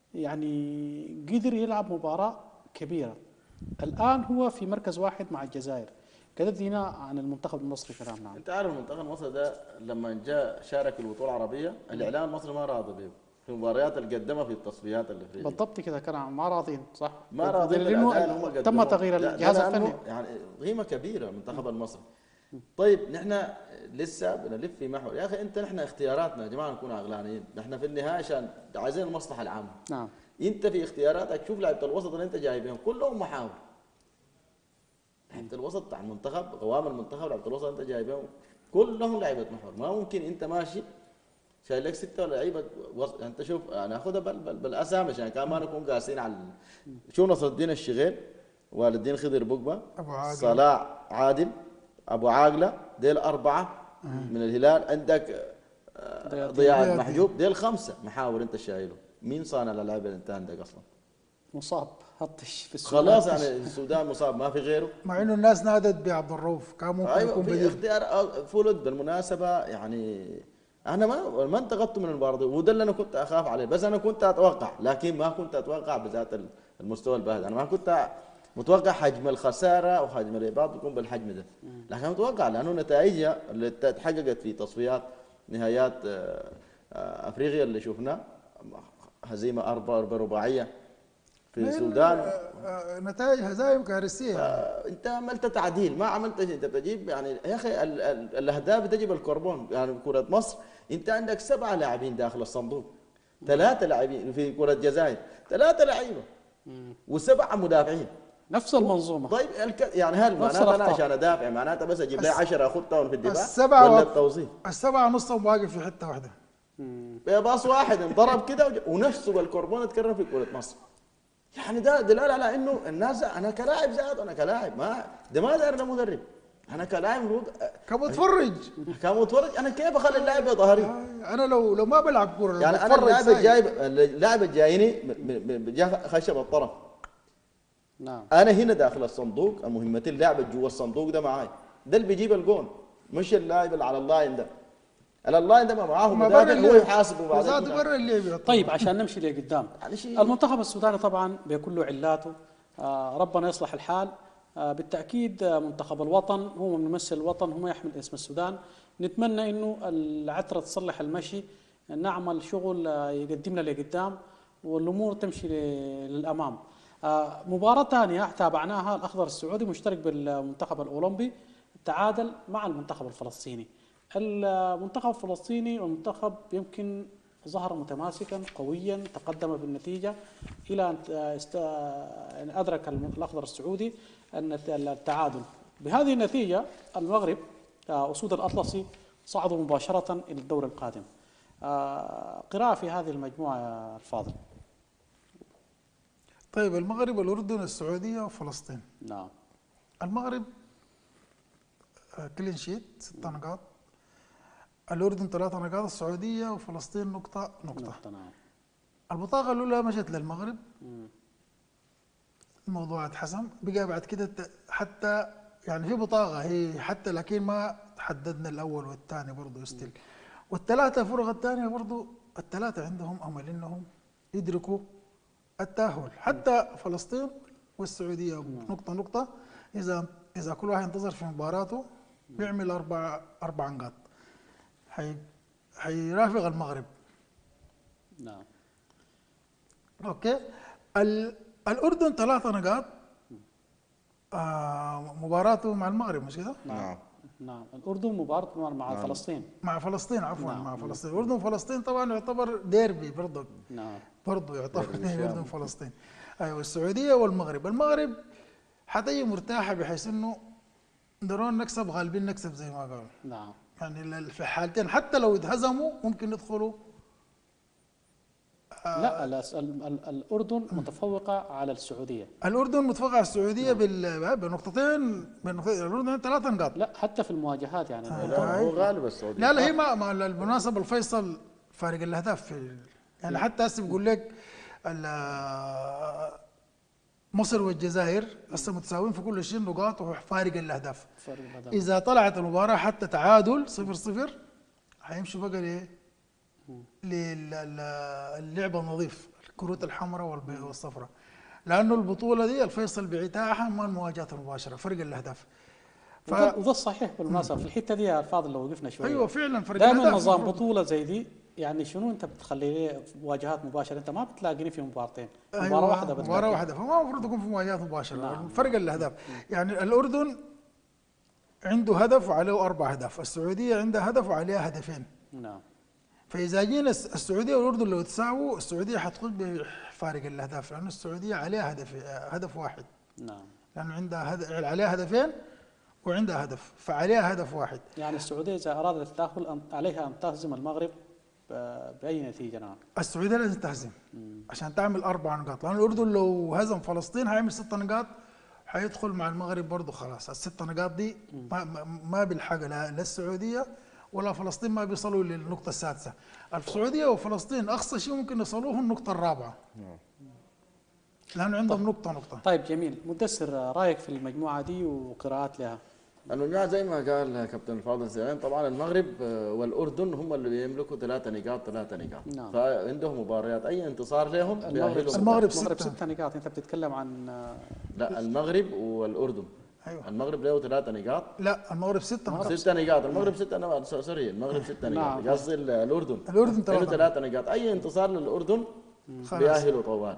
يعني قدر يلعب مباراه كبيره. الان هو في مركز واحد مع الجزائر. كده ادينا عن المنتخب المصري كلام. نعم. انت عارف المنتخب المصري ده لما جاء شارك في البطوله العربيه الاعلام المصري ما راضي به في المباريات اللي قدمها في التصفيات الافريقيه. بالضبط كده كلام ما راضين صح. ما راضين لانه بالاداء اللي هم قدموه. تم تغيير لا، الجهاز لأنه الفني. يعني قيمه كبيره المنتخب المصري. طيب نحن لسه بنلف في محور يا اخي. نحن اختياراتنا يا جماعه نكون عقلانيين. نحن في النهايه عشان عايزين المصلحه العامه. نعم. انت في اختياراتك شوف لعيبه الوسط اللي انت جايبهم كلهم محاور. لعيبه الوسط بتاع المنتخب قوام المنتخب لعيبه الوسط اللي انت جايبهم كلهم لعيبه محور. ما ممكن انت ماشي شايل لك 6 لعيبه يعني انت شوف انا اخذها بالاسامي عشان كمان ما نكون قاسين على شو نصر الدين الشغيل، والد الدين خضر بوجبا، أبو عادل، صلاح عادل، ابو عاقله، ديل 4 من الهلال. عندك ضياء المحجوب. ديل 5 محاور انت شايله. مين صانع الالعاب اللي انت عندك اصلا؟ مصاب هطش في السودان. خلاص يعني السودان مصاب ما في غيره. مع انه الناس نادت بعبد الرؤوف كان ممكن ايوه يكون في بديل. اختيار فولد بالمناسبه. يعني انا ما انتقدته من المباراه وده اللي انا كنت اخاف عليه. بس انا كنت اتوقع لكن ما كنت اتوقع بذات المستوى الباهظ. انا ما كنت متوقع حجم الخساره او حجم الاحباط يكون بالحجم ده. لكن متوقع لانه نتائجها اللي تحققت في تصفيات نهايات افريقيا اللي شفناه هزيمه 4 رباعيه في السودان. نتائج هزايم كارثيه يعني. انت عملت تعديل ما عملت شيء. انت بتجيب يعني يا اخي الاهداف بتجيب الكربون. يعني كره مصر انت عندك 7 لاعبين داخل الصندوق، 3 لاعبين في كره الجزائر، 3 لعيبه و7 مدافعين. نفس المنظومه. طيب يعني هل معناتها انا عشان ادافع معناتها بس اجيب لي 10 اخذتهم في الدفاع ولا التوظيف؟ ال7 نصهم واقف في حته واحده. باص واحد انضرب كده ونفسه الكربون اتكرر في كره مصر. يعني ده دلاله على انه الناس انا كلاعب زاد انا كلاعب ده ما داير مدرب. انا كلاعب المفروض كمتفرج انا كيف اخلي اللاعب ظهري؟ انا لو ما بلعب كوره يعني انا اللاعب الجايني جا خشب الطرف. نعم. انا هنا داخل الصندوق مهمتي اللاعب جوا الصندوق ده معاي. ده اللي بيجيب الجون مش اللاعب اللي على اللاين ده. اللاين ده ما معاه مدافع هو يحاسبه بعدين. برا اللعب. طيب عشان نمشي لقدام المنتخب السوداني طبعا بكل له علاته. ربنا يصلح الحال. بالتاكيد منتخب الوطن هو من يمثل الوطن هو يحمل اسم السودان. نتمنى انه العتره تصلح المشي نعمل شغل يقدمنا لقدام والامور تمشي للامام. مباراه ثانيه تابعناها الاخضر السعودي مشترك بالمنتخب الاولمبي تعادل مع المنتخب الفلسطيني. المنتخب الفلسطيني والمنتخب يمكن ظهر متماسكا قويا تقدم بالنتيجه الى ان ادرك الاخضر السعودي ان التعادل. بهذه النتيجه المغرب اسود الاطلسي صعدوا مباشره الى الدور القادم. قراءه في هذه المجموعه يا الفاضل. طيب المغرب الاردن السعوديه وفلسطين. نعم. المغرب كلين شيت 6 نقاط، الأردن 3 نقاط، السعودية وفلسطين نقطة. نعم. البطاقة الأولى مشت للمغرب. الموضوع اتحسم بقى بعد كده حتى يعني في بطاقة هي حتى لكن ما حددنا الأول والثاني برضه يستل. والثلاثة فرق الثانية برضه الثلاثة عندهم أمل إنهم يدركوا التأهل. حتى فلسطين والسعودية نقطة إذا كل واحد انتظر في مباراته بيعمل 4 نقاط. حيرافق المغرب. نعم. اوكي. الاردن 3 نقاط. مباراته مع المغرب مش كده؟ نعم. الاردن مباراة مع فلسطين. مع فلسطين عفوا. مع فلسطين. الاردن وفلسطين طبعا يعتبر ديربي برضه. نعم. برضه يعتبر الاردن وفلسطين. ايوه السعوديه والمغرب. المغرب حتيجي مرتاحه بحيث انه درون نكسب غالبين نكسب زي ما قالوا. نعم. يعني في الحالتين حتى لو اتهزموا ممكن يدخلوا لا الأردن متفوقة على السعودية. الأردن متفوقة على السعودية بنقطتين، الأردن 3 نقاط. لا حتى في المواجهات يعني لا هو غالب السعوديه. لا هي ما بالمناسبة الفيصل فارق الأهداف يعني حتى هسه بقول لك مصر والجزائر هسه متساويين في كل شيء نقاط وفارق الأهداف. إذا طلعت المباراة حتى تعادل 0-0 هيمشوا بقى للعبة النظيف، الكروت الحمراء والصفراء، لأنه البطولة دي الفيصل بعتاحها ما المواجهات المباشرة، فرق الأهداف. وده الصحيح بالمناسبة في الحتة دي يا الفاضل لو وقفنا شوية. أيوه فعلا فرق دائما الأهداف. نظام بطولة زي دي يعني شنو انت بتخلي مواجهات مباشرة، انت ما بتلاقيني في مباراتين، مباراة أيوة واحدة بتلاقي. مباراة واحدة، فما المفروض يكون في مواجهات مباشرة. نعم. فرق الأهداف يعني الأردن عنده هدف وعليه 4 أهداف، السعودية عندها هدف وعليها هدفين. نعم. فإذا جينا السعودية والأردن لو تساووا، السعودية حتخش بفارق الأهداف، لأنه السعودية عليها هدف واحد. نعم. لأنه عندها عليها هدفين وعندها هدف، فعليها هدف واحد. يعني السعودية إذا أرادت التأهل عليها أن تهزم المغرب بأي نتيجة. نعم. السعودية لازم تهزم عشان تعمل 4 نقاط، لأن الأردن لو هزم فلسطين هيعمل 6 نقاط، حيدخل مع المغرب برضه خلاص. ال6 نقاط دي ما بيلحق لا السعودية ولا فلسطين، ما بيصلوا للنقطة السادسة. السعودية وفلسطين أقصى شيء ممكن يصلوه النقطة الرابعة، لأنه عندهم نقطة. طيب جميل. مدثر رأيك في المجموعة دي وقراءات لها؟ المجموعة زي ما قال كابتن الفاضل زين، طبعا المغرب والأردن هم اللي بيملكوا 3 نقاط. نعم. فعندهم مباريات أي انتصار لهم المغرب 6 نقاط. أنت بتتكلم عن لا المغرب والأردن. أيوة. المغرب له 3 نقاط. لا المغرب 6 نقاط. 6 نقاط. المغرب 6 نقاط سوري، المغرب 6 نقاط. نعم. قصدي الأردن له 3 نقاط. أي انتصار للأردن بيأهلوا طوال.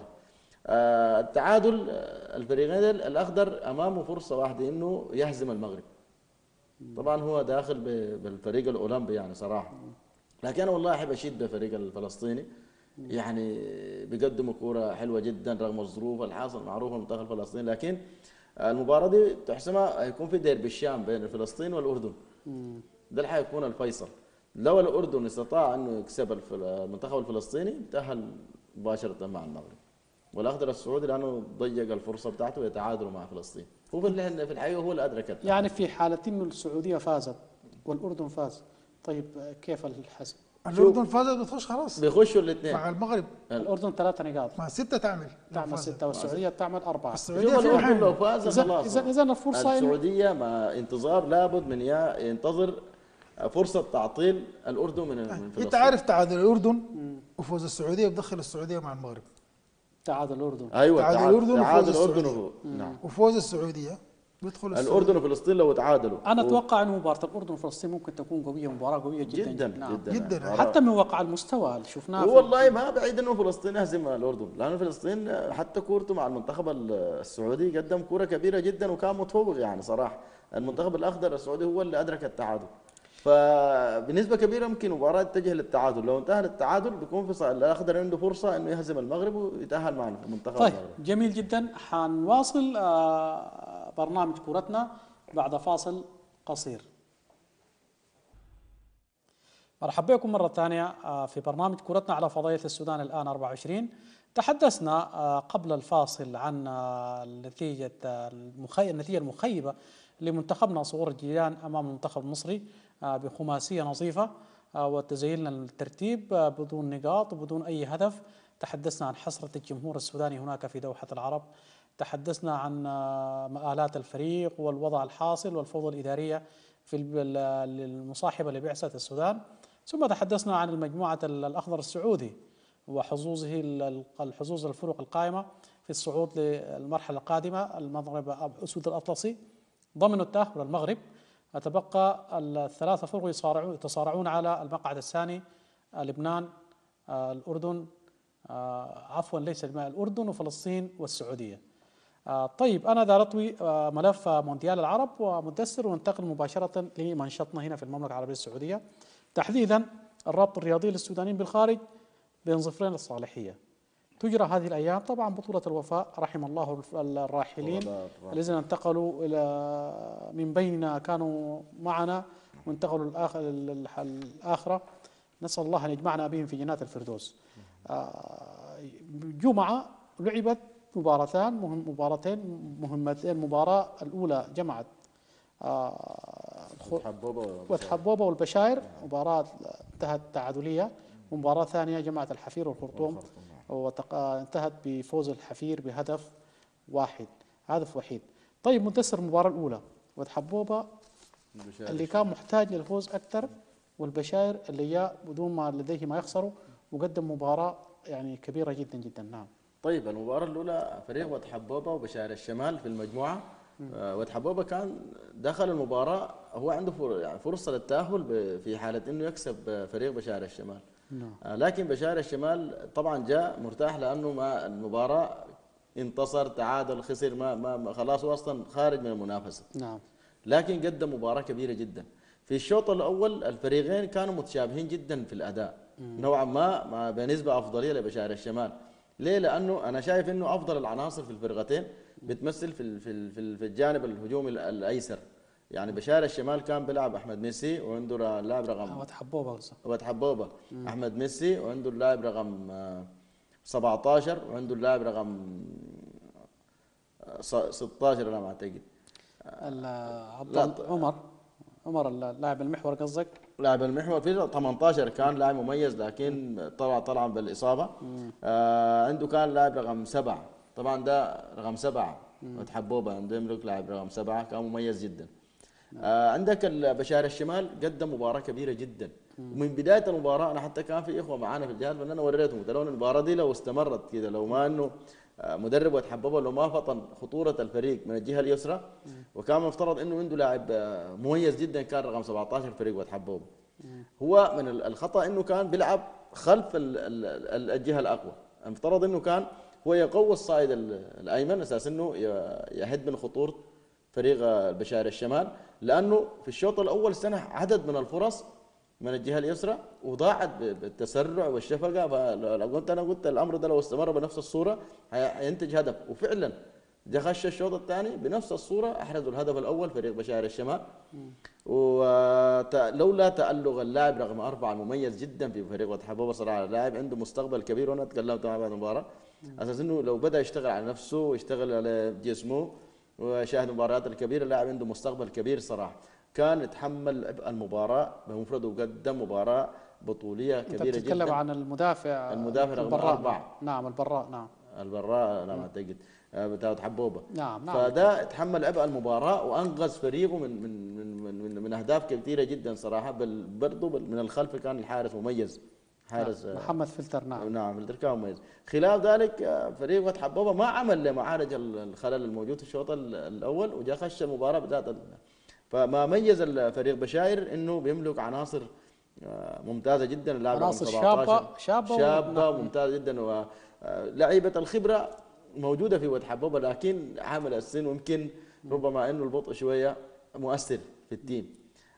التعادل الفريقين الأخضر أمامه فرصة واحدة إنه يهزم المغرب. طبعا هو داخل بالفريق الأولمبي يعني صراحة، لكن أنا والله أحب أشيد بالفريق الفلسطيني، يعني بيقدموا كورة حلوة جدا رغم الظروف الحاصل معروفة المنتخب الفلسطيني. لكن المباراة دي تحسمها هيكون في ديربي الشام بين فلسطين والأردن. ده اللي حيكون الفيصل. لو الأردن استطاع إنه يكسب المنتخب الفلسطيني تأهل مباشرة مع المغرب، والأخضر السعودي لأنه ضيق الفرصة بتاعته يتعادلوا مع فلسطين. هو في الحقيقة هو اللي أدرك يعني في حالة إنه السعودية فازت والأردن فاز، طيب كيف الحسم؟ الأردن فازت بتخش خلاص، بيخشوا الاثنين مع المغرب. الأردن 3 نقاط، مع 6 تعمل 6 والسعودية تعمل 4. السعودية الأردن لو فاز خلاص. إذا الفرصة السعودية مع انتظار لابد من ينتظر فرصة تعطيل الأردن من فلسطين. أنت عارف تعادل الأردن وفوز السعودية بدخل السعودية مع المغرب. تعادل الأردن. أيوة تعادل الأردن تعادل وفوز الأردن نعم. وفوز السعودية بيدخل الأردن وفلسطين لو تعادلوا. أنا أتوقع أن مباراة الأردن وفلسطين ممكن تكون قوية، مباراة قوية جدا جدا نعم. جدا. حتى من واقع المستوى اللي شفناه. والله ما بعيد انه فلسطين يهزم الاردن، لانه فلسطين حتى كورته مع المنتخب السعودي قدم كوره كبيره جدا وكان متفوق يعني صراحه. المنتخب الاخضر السعودي هو اللي ادرك التعادل، فبنسبه كبيره ممكن مباراه تتجه للتعادل. لو انتهى التعادل بيكون في الاخضر عنده فرصه انه يهزم المغرب ويتاهل مع المنتخب. طيب المغرب. جميل جدا. حنواصل برنامج كورتنا بعد فاصل قصير. مرحبا بكم مرة ثانية في برنامج كورتنا على فضائية السودان الآن 24. تحدثنا قبل الفاصل عن النتيجة المخيبة لمنتخبنا صقور الجيلان أمام المنتخب المصري بخماسية نظيفة، وتزيلنا الترتيب بدون نقاط وبدون أي هدف. تحدثنا عن حسرة الجمهور السوداني هناك في دوحة العرب، تحدثنا عن مآلات الفريق والوضع الحاصل والفوضى الإدارية في المصاحبة لبعثة السودان، ثم تحدثنا عن المجموعة الأخضر السعودي وحظوظه الحظوظ الفرق القائمة في الصعود للمرحلة القادمة. المغرب أسود الأطلسي ضمن التأهل المغرب. تبقى الثلاثة فرق يتصارعون على المقعد الثاني، لبنان الأردن عفوا ليس الأردن وفلسطين والسعودية. طيب أنا ذا رطوي ملف مونديال العرب ومدثر، وننتقل مباشرة لمنشطنا هنا في المملكة العربية السعودية، تحديدا الرابط الرياضي للسودانيين بالخارج بين ظفرين الصالحية. تجرى هذه الأيام طبعا بطولة الوفاء، رحم الله الراحلين الذين انتقلوا إلى من بيننا كانوا معنا وانتقلوا الآخرة، نسأل الله أن يجمعنا بهم في جنات الفردوس. جمعة لعبت مباراتين مهمتين. المباراة الأولى جمعت وتحبوبة والبشاير، مباراة انتهت تعادلية. ومباراة ثانية جمعت الحفير والخرطوم وانتهت بفوز الحفير هدف وحيد. طيب منتصر المباراة الأولى وتحبوبة اللي كان محتاج للفوز أكثر، والبشاير اللي جاء بدون ما لديه ما يخسره وقدم مباراة يعني كبيرة جدا جدا. نعم. طيب المباراة الأولى فريق وتحبوبة وبشاير الشمال في المجموعة. وتحبوبة كان دخل المباراة هو عنده يعني فرصة للتأهل في حالة إنه يكسب فريق بشاير الشمال. نعم. لكن بشاير الشمال طبعا جاء مرتاح لأنه ما المباراة انتصر تعادل خسر ما خلاص هو أصلا خارج من المنافسة. نعم. لكن قدم مباراة كبيرة جدا. في الشوط الأول الفريقين كانوا متشابهين جدا في الأداء نوعا ما بنسبة أفضلية لبشاير الشمال. ليه؟ لأنه أنا شايف إنه أفضل العناصر في الفرقتين بتمثل في الجانب الهجومي الأيسر. يعني بشاير الشمال كان بيلعب أحمد ميسي وعنده اللاعب رقم وتحبوبة أحمد ميسي وعنده اللاعب رقم 17 وعنده اللاعب رقم 16 أنا ما أعتقد. عمر اللاعب المحور قصدك؟ لاعب المحور في 18 كان لاعب مميز لكن طلع بالاصابه. عنده كان لاعب رقم 7 طبعا ده رقم 7 وتحبوبه عنده يملك لاعب رقم 7 كان مميز جدا. عندك بشاير الشمال قدم مباراه كبيره جدا. ومن بدايه المباراه انا حتى كان في اخوه معانا في الجهاز انا وريتهم قلت لهم المباراه دي لو استمرت كده لو ما انه مدرب وتحبوبه لو ما فطن خطوره الفريق من الجهه اليسرى وكان مفترض انه عنده لاعب مميز جدا كان رقم 17 فريق وتحبوبه. هو من الخطا انه كان بيلعب خلف الجهه الاقوى. المفترض انه كان هو يقوي الصائد الايمن اساس انه يهد من خطوره فريق البشاير الشمال، لانه في الشوط الاول سنح عدد من الفرص من الجهه اليسرى وضاعت بالتسرع والشفقه. انا قلت الامر ده لو استمر بنفس الصوره هينتج هدف، وفعلا جا خش الشوط الثاني بنفس الصوره احرزوا الهدف الاول فريق بشاير الشمال. ولولا تألق اللاعب رقم 4 المميز جدا في فريق وتحبوبه صراحه لاعب عنده مستقبل كبير وانا تكلمت معه بعد المباراه اساس انه لو بدا يشتغل على نفسه ويشتغل على جسمه وشاهد المباريات الكبيره اللاعب عنده مستقبل كبير صراحه. كان يتحمل عبء المباراه بمفرده وقدم مباراه بطوليه كبيره جدا. انت بتتكلم عن المدافع رقم 4. نعم البراء انا اعتقد بتاع تحبوبه. نعم. فده تحمل عبء المباراه وانقذ فريقه من اهداف كثيره جدا صراحه. برضه من الخلف كان الحارس مميز حارس محمد فلتر. نعم فلتر كان مميز. خلاف ذلك فريق وتحبوبه ما عمل لمعالج الخلل الموجود في الشوط الاول وجا خش المباراه بذات فما ميز الفريق بشاير انه بيملك عناصر ممتازه جدا. اللاعب عناصر شابه ممتازه جدا ولعيبه الخبره موجوده في وتحبوبه لكن عامل السن ويمكن ربما انه البطء شويه مؤثر في التيم.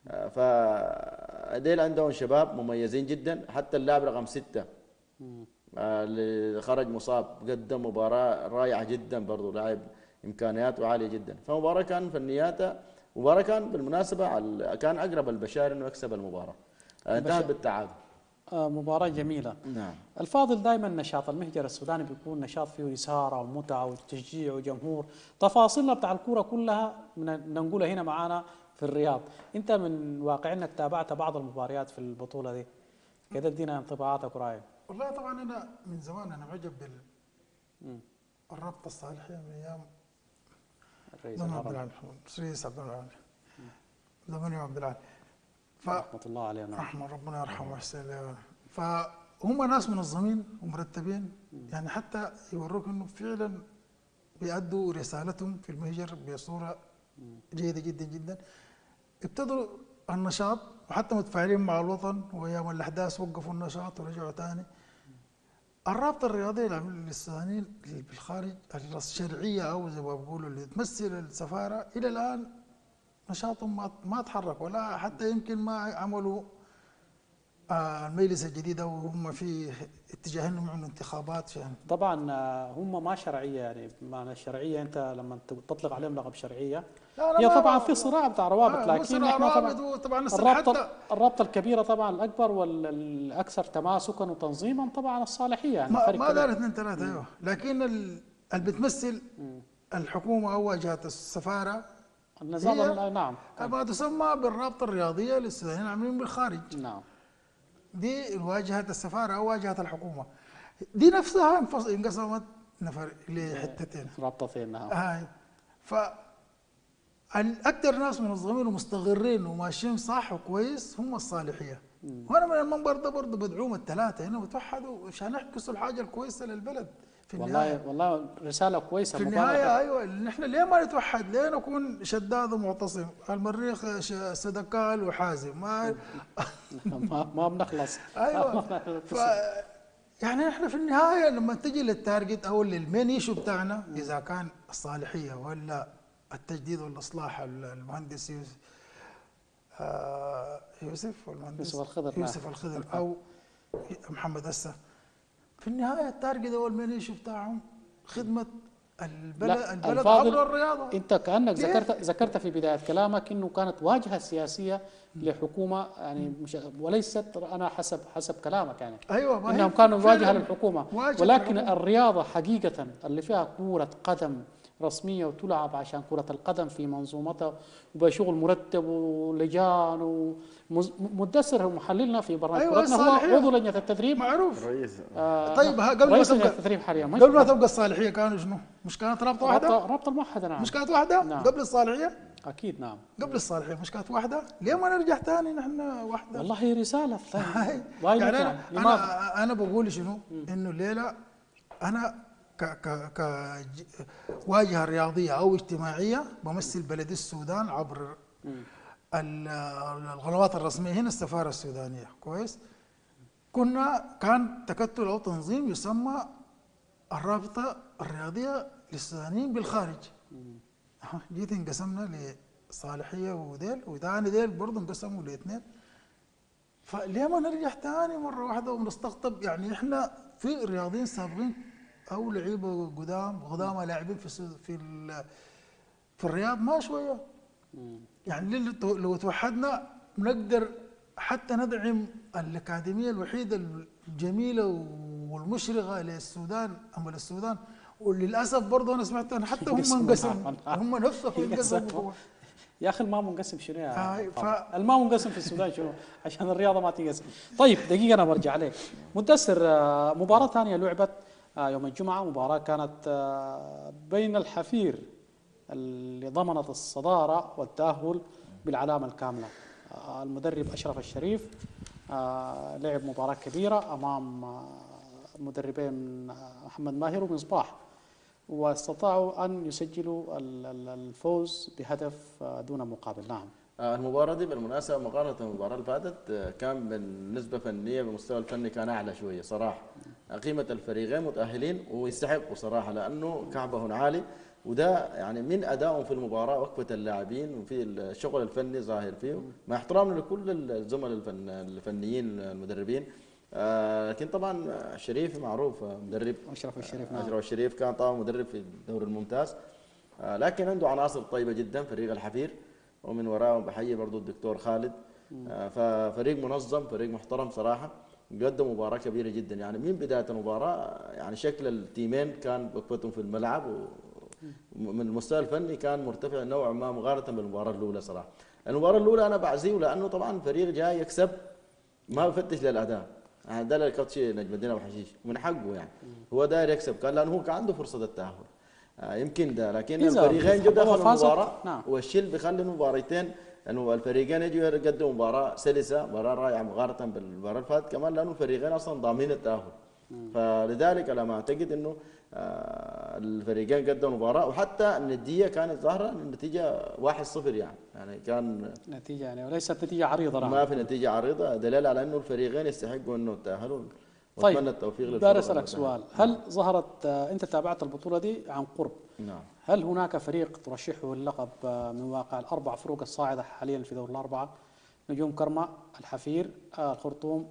فديل عندهم شباب مميزين جدا. حتى اللاعب رقم 6 اللي خرج مصاب قدم مباراه رائعه جدا برضه لاعب امكانياته عاليه جدا. فمباراه كان فنياتها مباراه كان بالمناسبه كان اقرب البشاير انه يكسب المباراه انتهت بالتعادل. مباراة جميلة. نعم. الفاضل دائما نشاط المهجر السوداني بيكون نشاط فيه إثارة ومتعة وتشجيع وجمهور. تفاصيلنا بتاع الكورة كلها نقولها هنا معانا في الرياض. أنت من واقع أنك تابعت بعض المباريات في البطولة دي كده ادينا انطباعاتك ورايك. والله طبعا أنا من زمان أنا معجب بالرابطة الصالحية من أيام الرئيس عبد العال زمان عبد العال رحمة الله عليه. ربنا يرحمه ويحسن له. فهم ناس منظمين ومرتبين يعني حتى يوروك انه فعلا بيأدوا رسالتهم في المهجر بصوره جيده جدا جدا. ابتدوا النشاط وحتى متفاعلين مع الوطن وايام الاحداث وقفوا النشاط ورجعوا ثاني. الرابطه الرياضيه للسودانيين بالخارج الشرعيه او زي ما بيقولوا اللي تمثل السفاره الى الان نشاطهم ما تحرك ولا حتى يمكن ما عملوا المجلس الجديد وهم في اتجاه انهم يعملوا انتخابات يعني. طبعا هم ما شرعيه يعني بمعنى الشرعيه انت لما تطلق عليهم لقب شرعيه لا، هي ما طبعا في صراع بتاع روابط، لكن صراع احنا رابط، طبعا وطبعا حتى الرابطه الكبيره طبعا الاكبر والاكثر تماسكا وتنظيما طبعا الصالحيه، يعني ما فرق ما كبير. دار اثنين ثلاثه، ايوه، لكن اللي بتمثل الحكومه او جهه السفاره النظام هي نعم. ما تسمى بالرابطه الرياضيه للسودانيين العاملين بالخارج. نعم. دي واجهه السفاره او واجهه الحكومه. دي نفسها انقسمت نفر لحتتين. رابطتين. نعم. هاي ف الاكثر ناس منظمين ومستقرين وماشيين صح وكويس هم الصالحيه. وانا من المنبر ده برضه بدعوم الثلاثه هنا وتوحدوا عشان يحكسوا الحاجه الكويسه للبلد في النهايه. والله رساله كويسه في مباركه. النهايه ايوه، نحن ليه ما نتوحد؟ ليه نكون شداد ومعتصم؟ المريخ سدكال وحازم ما ما بنخلص. ايوه. ف يعني احنا في النهايه لما تجي للتارجت او للمين ايشو بتاعنا، اذا كان الصالحيه ولا التجديد والاصلاح، المهندس يوسف والمهندس يوسف الخضر او محمد أسا، في النهايه التارجت هو المين ايشو بتاعهم خدمه البلد عبر الرياضه. انت كانك ذكرت في بدايه كلامك انه كانت واجهه سياسيه لحكومه، يعني مش وليست انا حسب كلامك يعني. ايوه، انهم كانوا واجهه للحكومه، ولكن الرياضه حقيقه اللي فيها كره قدم رسميه وتلعب عشان كره القدم في منظومتها وبشغل مرتب ولجان ومدسر محللنا في برنامج كرتنا هو عضو لجنه التدريب معروف. رئيس. طيب قبل ما رئيس لجنه التدريب حاليا قبل ما تبقى الصالحيه كانوا شنو؟ مش كانت رابطه واحده؟ رابطه الموحده. نعم. مش كانت واحده؟ نعم. قبل الصالحيه؟ اكيد. نعم. قبل الصالحيه مش كانت واحده؟ ليه ما نرجع ثاني نحن واحده؟ والله هي رساله يعني انا بقول شنو؟ انه الليله انا واجهه رياضيه او اجتماعيه بمثل بلد السودان عبر القنوات الرسميه هنا السفاره السودانيه، كويس؟ كان تكتل او تنظيم يسمى الرابطه الرياضيه للسودانيين بالخارج. جيت انقسمنا لصالحيه وديل وثاني ديل برضه انقسموا لاثنين. فليه ما نرجع ثاني مره واحده ونستقطب؟ يعني احنا في رياضيين سابقين او لعيبه قدام لاعبين في الرياض ما شويه. يعني لو توحدنا نقدر حتى ندعم الاكاديميه الوحيده الجميله والمشرقه للسودان امل السودان. وللاسف برضه انا سمعت ان حتى هم انقسموا، هم نفسهم انقسموا. يا اخي الماء منقسم شنو يا الماء منقسم في السودان شنو عشان الرياضه ما تنقسم. طيب دقيقه انا برجع عليك مدثر. مباراه ثانيه لعبت يوم الجمعه، مباراه كانت بين الحفير اللي ضمنت الصداره والتاهل بالعلامه الكامله. المدرب اشرف الشريف لعب مباراه كبيره امام مدربين محمد ماهر ومصباح، واستطاعوا أن يسجلوا الفوز بهدف دون مقابل. نعم. المباراة دي بالمناسبة مقارنة بالمباراة اللي فاتت كان بالنسبة فنية بالمستوى الفني كان أعلى شوية صراحة. قيمة الفريقين متأهلين ويستحقوا صراحة لأنه كعبهم عالي، وده يعني من أدائهم في المباراة وقفة اللاعبين وفي الشغل الفني ظاهر فيه، مع احترامنا لكل الزملاء الفنيين المدربين. لكن طبعا الشريف معروف مدرب اشرف الشريف. نعم. اشرف الشريف كان طبعا مدرب في الدوري الممتاز، لكن عنده عناصر طيبه جدا فريق الحفير، ومن وراءهم بحيي برضه الدكتور خالد. ففريق منظم، فريق محترم صراحه، قدم مباراه كبيره جدا. يعني من بدايه المباراه يعني شكل التيمين كان وقفتهم في الملعب ومن المستوى الفني كان مرتفع نوعا ما مقارنه بالمباراه الاولى صراحه. المباراه الاولى انا بعزيه لانه طبعا فريق جاي يكسب ما بفتش للاداء. ده اللي كوتش نجم الدين ابو حشيش من حقه، يعني هو داير يكسب كان لانه هو كان عنده فرصه التاهل. يمكن ده، لكن الفريقين جو دخلوا المباراه. نعم. والشيء اللي بيخلي المباراتين انه الفريقين يجوا يقدموا مباراه سلسه، مباراه رائعه مقارنه بالمباراه اللي فاتت، كمان لانه الفريقين اصلا ضامنين التاهل. فلذلك انا ما اعتقد انه الفريقين قدموا مباراه، وحتى النديه كانت ظاهره النتيجه 1-0 يعني كان نتيجه يعني وليست نتيجه عريضه. نعم. ما في نتيجه عريضه، دليل على انه الفريقين يستحقوا انه يتاهلوا. طيب واتمنى التوفيق للفريق. دار اسالك سؤال، هل ظهرت انت تابعت البطوله دي عن قرب؟ نعم. هل هناك فريق ترشحه اللقب من واقع الاربع فروق الصاعده حاليا في دور الاربعه؟ نجوم كرما، الحفير، الخرطوم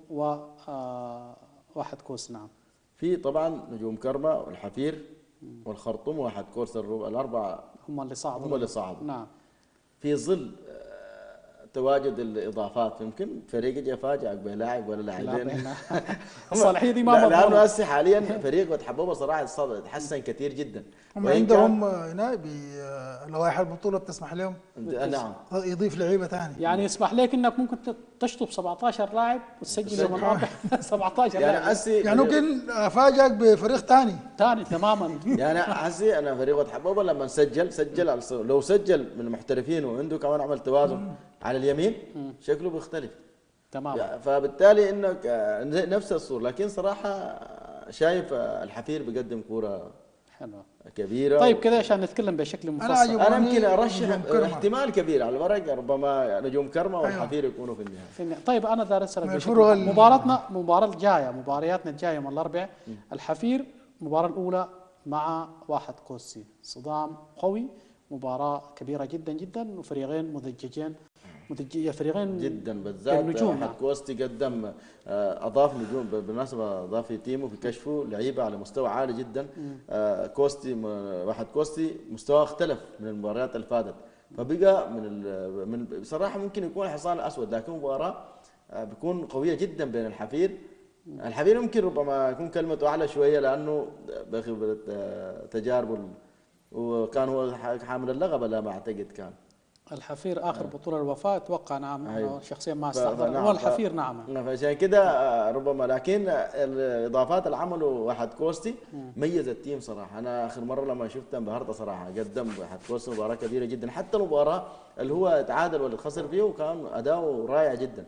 وواحد كوس. نعم. في طبعا نجوم كرما والحفير والخرطوم وواحد كورس الاربعه هم اللي صعدوا. نعم. في ظل تواجد الاضافات يمكن فريق يجي يفاجئك بلاعب ولا لاعبين. الصالحيه دي ما لانه مضمونه. هسه حاليا فريق وتحبوبه صراحه تحسن كثير جدا. هم وإن عندهم هنا لوائح البطوله بتسمح لهم نعم يضيف لعيبه ثاني. يعني يسمح لك انك ممكن تشطب 17 لاعب وتسجل يوم الرابع 17 يعني لاعب يعني ممكن افاجئك بفريق ثاني. ثاني تماما. يعني هسه انا فريق وتحبوبه لما سجل لو سجل من المحترفين وعنده كمان عمل توازن على اليمين شكله بيختلف تماما. فبالتالي انك نفس الصورة. لكن صراحة شايف الحفير بيقدم كورة حلوه. كبيرة. طيب كذا عشان نتكلم بشكل مفصل. انا يمكن ارشح نجوم كرمة. احتمال كبير على الورق ربما نجوم كرمة والحفير يكونوا في النهاية. طيب انا دار اسالك الفرق مباراتنا الجايه، مبارياتنا الجايه يوم الاربعاء، الحفير المباراه الاولى مع واحد كوسي، صدام قوي، مباراه كبيره جدا جدا، وفريقين مدججين فريقين جدا بالذات النجوم. واحد كوستي قدم اضاف نجوم بالمناسبه، اضاف في تيمه في كشفه لعيبه على مستوى عالي جدا. كوستي واحد كوستي مستواه اختلف من المباريات اللي فاتت، فبقى من بصراحه ممكن يكون الحصان الاسود، لكن مباراه بتكون قويه جدا بين الحفير يمكن ربما يكون كلمته اعلى شويه لانه بخبره تجاربه، وكان هو حامل اللقب على ما اعتقد كان الحفير اخر بطوله الوفاه اتوقع نعم. أيوه. شخصيا ما استحضر هو الحفير نعم. فعشان كده ربما، لكن الاضافات اللي عملوا واحد كوستي ميز التيم صراحه. انا اخر مره لما شفته انبهرت صراحه، قدم واحد كوستي مباراه كبيره جدا، حتى المباراه اللي هو تعادل ولا خسر فيه وكان اداؤه رائع جدا.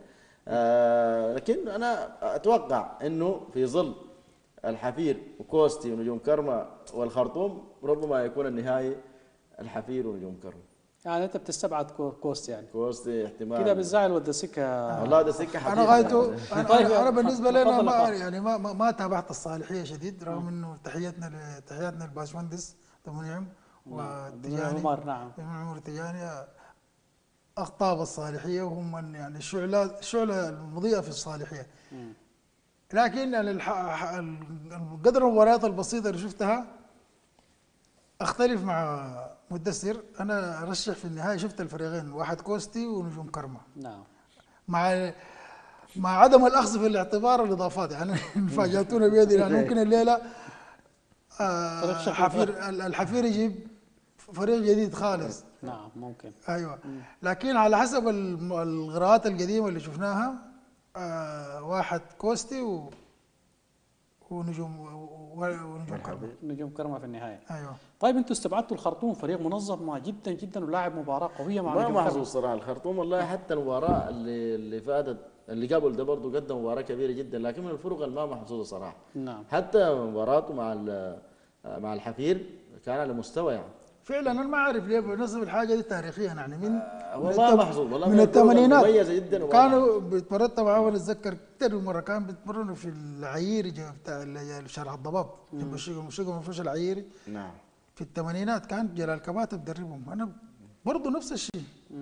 لكن انا اتوقع انه في ظل الحفير وكوستي ونجوم كرمة والخرطوم ربما يكون النهائي الحفير ونجوم كرمة. يعني انت بتستبعد كوست يعني كوستي احتمال كده بالزعل وده سكه. والله ده سكه حفير. انا غايته طيب انا بالنسبه لنا تفضل ما لقاء. يعني ما تابعت الصالحيه شديد، رغم انه تحياتنا للباشمهندس منعم والتجاني عمر. نعم عمر التجاني اخطاب الصالحيه، وهم من يعني الشعله المضيئه في الصالحيه. لكن يعني قدر المباريات البسيطه اللي شفتها اختلف مع مدثر. انا ارشح في النهايه شفت الفريقين، واحد كوستي ونجوم كرمه، نعم مع عدم الاخذ في الاعتبار الاضافات. يعني فاجاتونا بيدي، يعني ممكن الليله الحفير يجيب فريق جديد خالص. نعم ممكن. ايوه لكن على حسب القراءات القديمه اللي شفناها واحد كوستي ونجوم كرمه. نجوم كرمه في النهايه. ايوه. طيب انتم استبعدتوا الخرطوم، فريق منظم جدا جدا ولاعب مباراه قويه مع ما نجوم محظوظ كرمه. صراحه الخرطوم والله. حتى المباراه اللي فاتت اللي قبل ده برضه قدم مباراه كبيره جدا، لكن من الفرق اللي ما محظوظه صراحه. نعم. حتى مباراته مع الحفير كان على مستوى يعني. فعلا انا ما اعرف ليه بنسب الحاجه دي تاريخيا، يعني والله محظوظ والله من الثمانينات مميزه جدا. كانوا بيتمرنوا معاه. انا اتذكر كثير مره كان بيتمرنوا في العييري بتاع شارع الضباب جنب الشقه مفروش العييري. نعم. في الثمانينات كان جلال كباتب بدربهم. انا برضه نفس الشيء،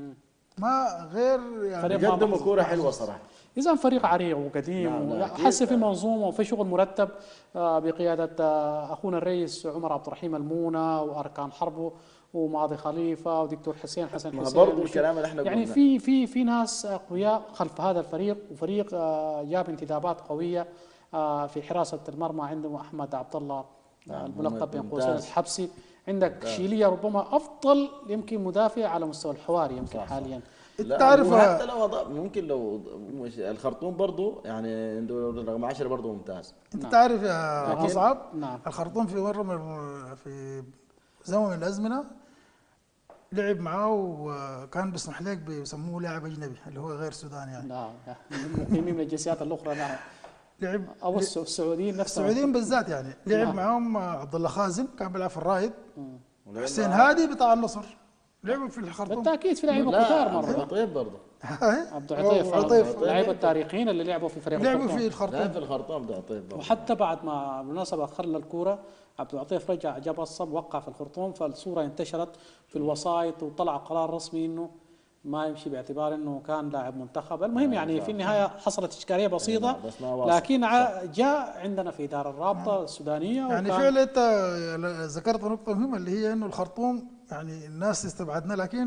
ما غير يعني قدموا كوره حلوه صراحه. إذا فريق عريق وقديم وحس في منظومة وفي شغل مرتب بقيادة أخونا الرئيس عمر عبد الرحيم المونة وأركان حربه وماضي خليفة ودكتور حسين حسين. برضه الكلام اللي احنا يعني قلنا. في ناس أقوياء خلف هذا الفريق، وفريق جاب انتدابات قوية. في حراسة المرمى عنده أحمد عبد الله الملقب بين قوسين الحبسي. عندك شيلية ربما أفضل يمكن مدافع على مستوى الحواري يمكن حاليا. تعرف حتى لو ممكن لو الخرطوم برضه يعني عنده رقم 10 برضه ممتاز. انت تعرف يا مصعب. نعم. الخرطوم في مره في زمن من الازمنه لعب معاه، وكان بيسمح لك بيسموه لاعب اجنبي اللي هو غير سوداني يعني. نعم مقيمين من الجنسيات الاخرى. نعم. لعب او السعوديين نفسهم. السعوديين بالذات يعني. لعب نعم. معاهم عبد الله خازم كان بيلعب في الرايد، حسين هادي بتاع النصر لعبوا في الخرطوم. بالتاكيد في لعيبه كثار مره. عبد العطيف برضه. عبد العطيف اللعيبه التاريخيين اللي لعبوا في فريق لعبوا الخرطوم. في الخرطوم. لعب في الخرطوم عبد العطيف برضه. وحتى بعد ما بالمناسبه خلى الكوره عبد العطيف رجع جاب الصب وقع في الخرطوم، فالصوره انتشرت في الوسائط وطلع قرار رسمي انه ما يمشي باعتبار انه كان لاعب منتخب. المهم يعني في النهايه حصلت اشكاليه بسيطه، لكن جاء عندنا في اداره الرابطه السودانيه. يعني فعلا انت ذكرت نقطه مهمه اللي هي انه الخرطوم يعني الناس استبعدنا، لكن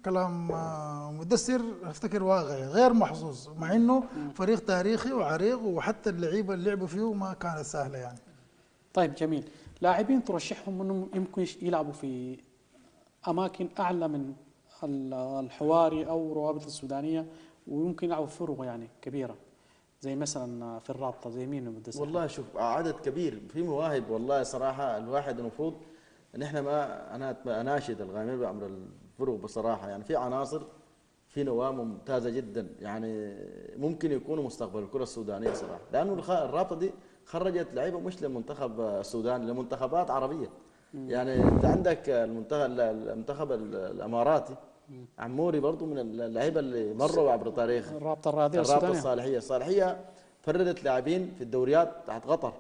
كلام مدثر افتكر واقعي غير محظوظ، مع انه فريق تاريخي وعريق، وحتى اللعيبه اللي لعبوا فيه ما كانت سهله يعني. طيب جميل. لاعبين ترشحهم انهم يمكن يلعبوا في اماكن اعلى من الحواري او روابط السودانيه، ويمكن يلعبوا في فرق يعني كبيره، زي مثلا في الرابطه، زي مين المدرس؟ والله شوف عدد كبير في مواهب، والله صراحه الواحد المفروض ان احنا ما انا اناشد الغامرين بامر الفرق بصراحه، يعني في عناصر في نواه ممتازه جدا، يعني ممكن يكونوا مستقبل الكره السودانيه صراحه، لانه الرابطه دي خرجت لعيبه مش للمنتخب السوداني، لمنتخبات عربيه. يعني انت عندك المنتخب الاماراتي عموري برضه من اللعيبه اللي مروا عبر تاريخ الرابطه الرياضيه الرابطه السودانيه. الصالحيه فردت لاعبين في الدوريات تحت قطر.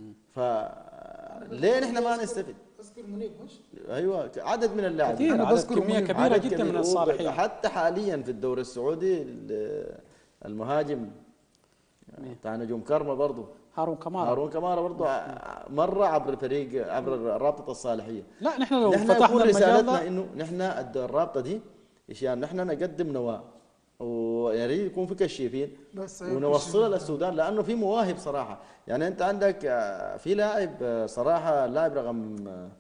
فليه نحن ما نستفيد؟ اذكر منيب مش؟ ايوه عدد من اللاعبين كثير، أنا عدد بذكر كميه منيب. كبيره عدد جدا كبير. من الصالحين. حتى حاليا في الدوري السعودي المهاجم بتاع نجوم كرمه برضه هارون كمال. هارون كمارة برضه مر عبر فريق عبر رابطه الصالحيه. لا نحن لو نحن فتحنا يكون المجال رسالتنا ده انه نحن الرابطه دي عشان نحن نقدم نواه، ويا ريت يكون في كشافين بس ونوصلها للسودان، لانه في مواهب صراحه. يعني انت عندك في لاعب صراحه، لاعب رقم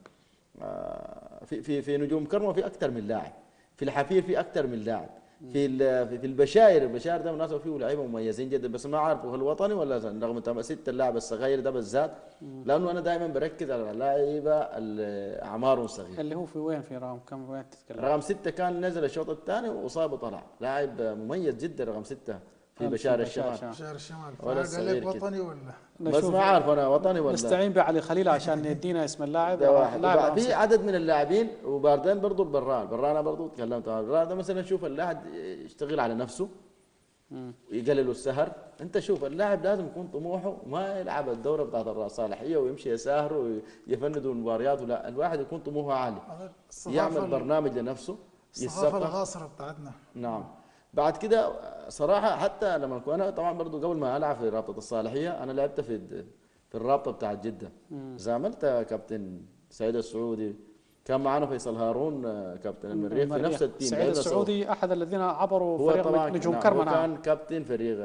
في نجوم كرمه في اكثر من لاعب، في الحفير في اكثر من لاعب، في البشاير ده بالنسبه فيه لعيبه مميزين جدا، بس ما عارف هل وطني ولا رغم تمسيت اللاعب الصغير ده بالذات، لانه انا دائما بركز على اللعيبه اعمارهم صغيره. اللي هو في وين، في رقم كم، وين تتكلم؟ رقم 6 كان نزل الشوط الثاني وأصاب وطلع، لاعب مميز جدا رقم 6 في بشار الشمال. شهر الشمال. ولا قال الصغير لك كده. وطني ولا؟ بس ما عارف انا وطني ولا. نستعين بعلي خليل عشان يدينا اسم اللاعب. ده واحد. لاعب في عدد من اللاعبين، وبعدين برضه البران انا برضه تكلمت عن البران ده. مثلا شوف اللاعب يشتغل على نفسه ويقللوا السهر. انت شوف اللاعب لازم يكون طموحه ما يلعب الدوره بتاعت الصالحيه ويمشي يسهر ويفندوا المباريات، ولا الواحد يكون طموحه عالي، يعمل برنامج لنفسه، الثقافه الغاصره بتاعتنا. نعم. بعد كده صراحه حتى لما كنت انا طبعا برضو قبل ما العب في رابطه الصالحيه انا لعبت في الرابطه بتاعت جده. زاملت كابتن سعيد السعودي، كان معنا فيصل هارون كابتن المريخ في نفس التيم. سعيد السعودي احد الذين عبروا هو فريق طبعا نجوم هو كرمنا. كان كابتن فريق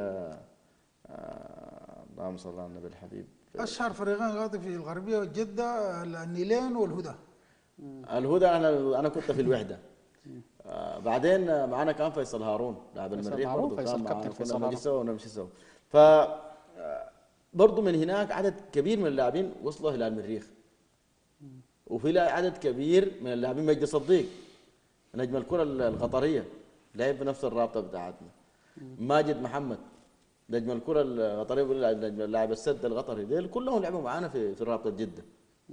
اللهم صل على النبي الحبيب. اشهر فريقين غادي في الغربيه وجده النيلين والهدى. الهدى انا كنت في الوحده. بعدين معنا كان فيصل هارون لاعب المريخ برضه، كان معنا كنا نجي سوا ونمشي سوا. ف برضه من هناك عدد كبير من اللاعبين وصلوا الى المريخ، وفي عدد كبير من اللاعبين مجدي صديق نجم الكره القطريه لعب في نفس الرابطه بتاعتنا. ماجد محمد نجم الكره القطريه، لاعب السد القطري، دول كلهم لعبوا معانا في رابطه جده.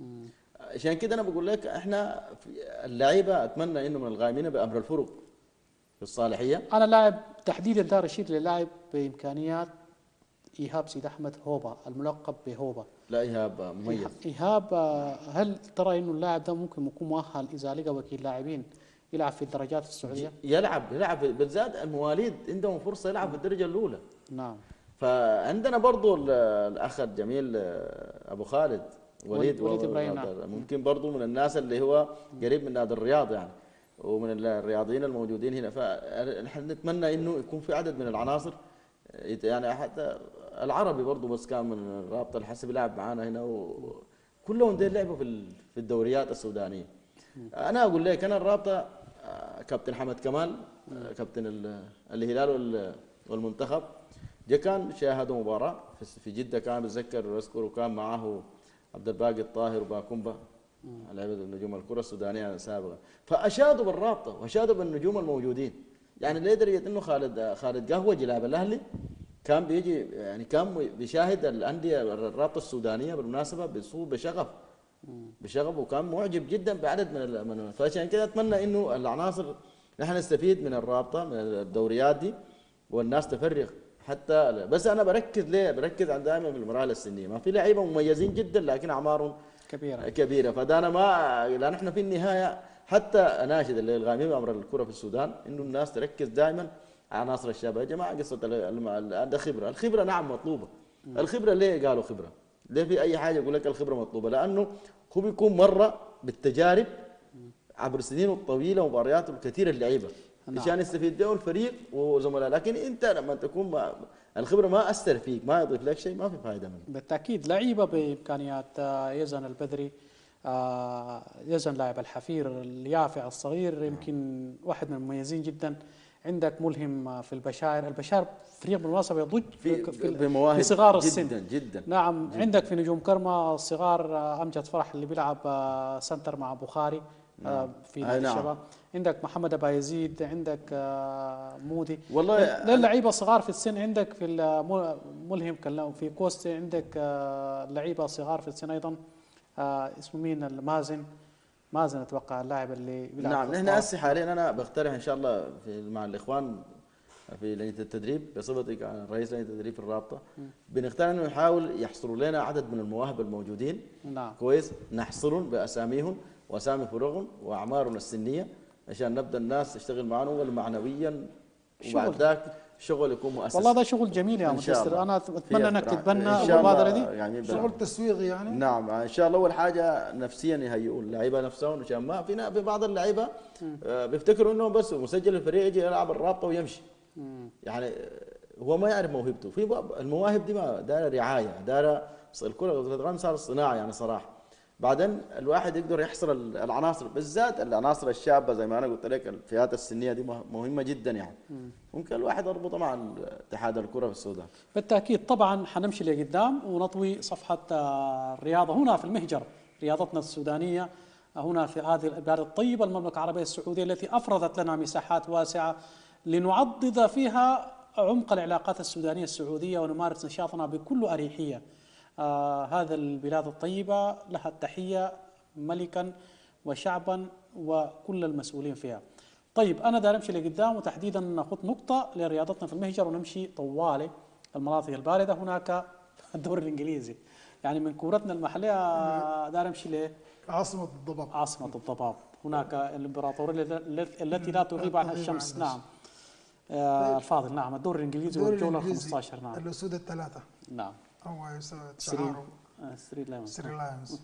عشان كده انا بقول لك احنا اللعيبه اتمنى انه من الغايمين بامر الفرق في الصالحيه. انا لاعب تحديدا دار اشير للاعب بامكانيات ايهاب سيد احمد هوبا الملقب بهوبا. لا ايهاب مميز. ايهاب هل ترى انه اللاعب ده ممكن يكون مؤهل اذا لقى وكيل لاعبين يلعب في الدرجات السعوديه؟ يلعب بالذات المواليد عندهم فرصه يلعب في الدرجه الاولى. نعم. فعندنا برضو الاخ الجميل ابو خالد وليد إبراهيم. ممكن برضو من الناس اللي هو قريب من نادي الرياض يعني، ومن الرياضيين الموجودين هنا. فنحن نتمنى انه يكون في عدد من العناصر، يعني حتى العربي برضو بس كان من الرابطه الحسب لعب معانا هنا، وكلهم دول لعبوا في الدوريات السودانيه. انا اقول لك انا الرابطه كابتن حمد كمال كابتن الهلال والمنتخب جا كان شاهدوا مباراه في جده، كان بتذكر واذكر، وكان معه عبد الباقي الطاهر وباكومبا لعيبه النجوم الكره السودانيه السابقه، فاشادوا بالرابطه واشادوا بالنجوم الموجودين. يعني لدرجه انه خالد قهوجي لاعب الاهلي كان بيجي، يعني كان بيشاهد الانديه الرابطه السودانيه بالمناسبه بصوب بشغف، وكان معجب جدا بعدد من فعشان كده اتمنى انه العناصر نحن نستفيد من الرابطه من الدوريات دي، والناس تفرغ حتى. بس انا بركز على دائما في المراحل السنيه، ما في لعيبه مميزين جدا لكن اعمارهم كبيره. فده انا ما، لان احنا في النهايه حتى اناشد اللي الغامين بامر الكره في السودان انه الناس تركز دائما على عناصر الشباب. يا جماعه قصه الخبره نعم مطلوبه. الخبره ليه قالوا خبره؟ ليه في اي حاجه يقول لك الخبره مطلوبه؟ لانه هو بيكون مره بالتجارب عبر السنين الطويله ومباريات كثيره اللعيبه. نعم. عشان يستفيد به الفريق وزملاء. لكن انت لما تكون الخبره ما اثر فيك، ما يضيف لك شيء، ما في فائده منه. بالتأكيد لعيبة بإمكانيات يزن البدري، يزن لاعب الحفير اليافع الصغير، يمكن واحد من المميزين جدا. عندك ملهم في البشائر فريق بالمناسبة يضج بمواهب في صغار السن جدا جدا. نعم جداً. عندك في نجوم كرمة الصغار أمجد فرح اللي بيلعب سنتر مع بخاري في نادي نعم. الشباب. عندك محمد أبا يزيد، عندك مودي، والله لعيبة صغار في السن. عندك في ملهم في كوستي، عندك لعيبة صغار في السن أيضا. اسمه مين؟ مازن اتوقع اللاعب اللي بيلعب. نعم. نحن هسه حاليا انا بقترح ان شاء الله مع الاخوان في لجنه التدريب بصفتي كرئيس لجنه التدريب في الرابطه، بنختار انه نحاول يحصروا لنا عدد من المواهب الموجودين. نعم. كويس، نحصرهم باساميهم واسامي فرقهم واعمارهم السنيه عشان نبدا الناس تشتغل معنا اول معنويا، وبعد ذاك شغل يكون مؤسس. والله ده شغل جميل يا مدثر، انا اتمنى انك تتبنى إن شاء الله المبادره دي. يعني شغل تسويقي يعني. نعم ان شاء الله. اول حاجه نفسيا يهيئوا اللعيبه نفسهم، عشان ما في بعض اللعيبه بيفتكروا انه بس مسجل الفريق يجي يلعب الرابطه ويمشي. يعني هو ما يعرف موهبته. في المواهب دي ما دايره رعايه، دايره الكره صار صناعه يعني صراحه. بعدين الواحد يقدر يحصر العناصر، بالذات العناصر الشابه زي ما انا قلت لك، الفئات السنيه دي مهمه جدا يعني. ممكن الواحد يربطها مع اتحاد الكره في السودان. بالتاكيد طبعا حنمشي لقدام ونطوي صفحه الرياضه هنا في المهجر، رياضتنا السودانيه هنا في هذه البلاد الطيبه المملكه العربيه السعوديه التي افرضت لنا مساحات واسعه لنعضد فيها عمق العلاقات السودانيه السعوديه ونمارس نشاطنا بكل اريحيه. هذا البلاد الطيبة لها التحية ملكا وشعبا وكل المسؤولين فيها. طيب أنا داير أمشي لقدام، وتحديدا نخط نقطة لرياضتنا في المهجر ونمشي طوالي المناطق الباردة. هناك الدوري الإنجليزي، يعني من كورتنا المحلية داير أمشي عاصمة الضباب. عاصمة الضباب، هناك الإمبراطورية التي لا تغيب عنها الشمس. نعم. الفاضل، نعم الدوري الإنجليزي والجولة 15. نعم. الأسود الثلاثة. نعم. هو يسوي تعارض. سري لايونز.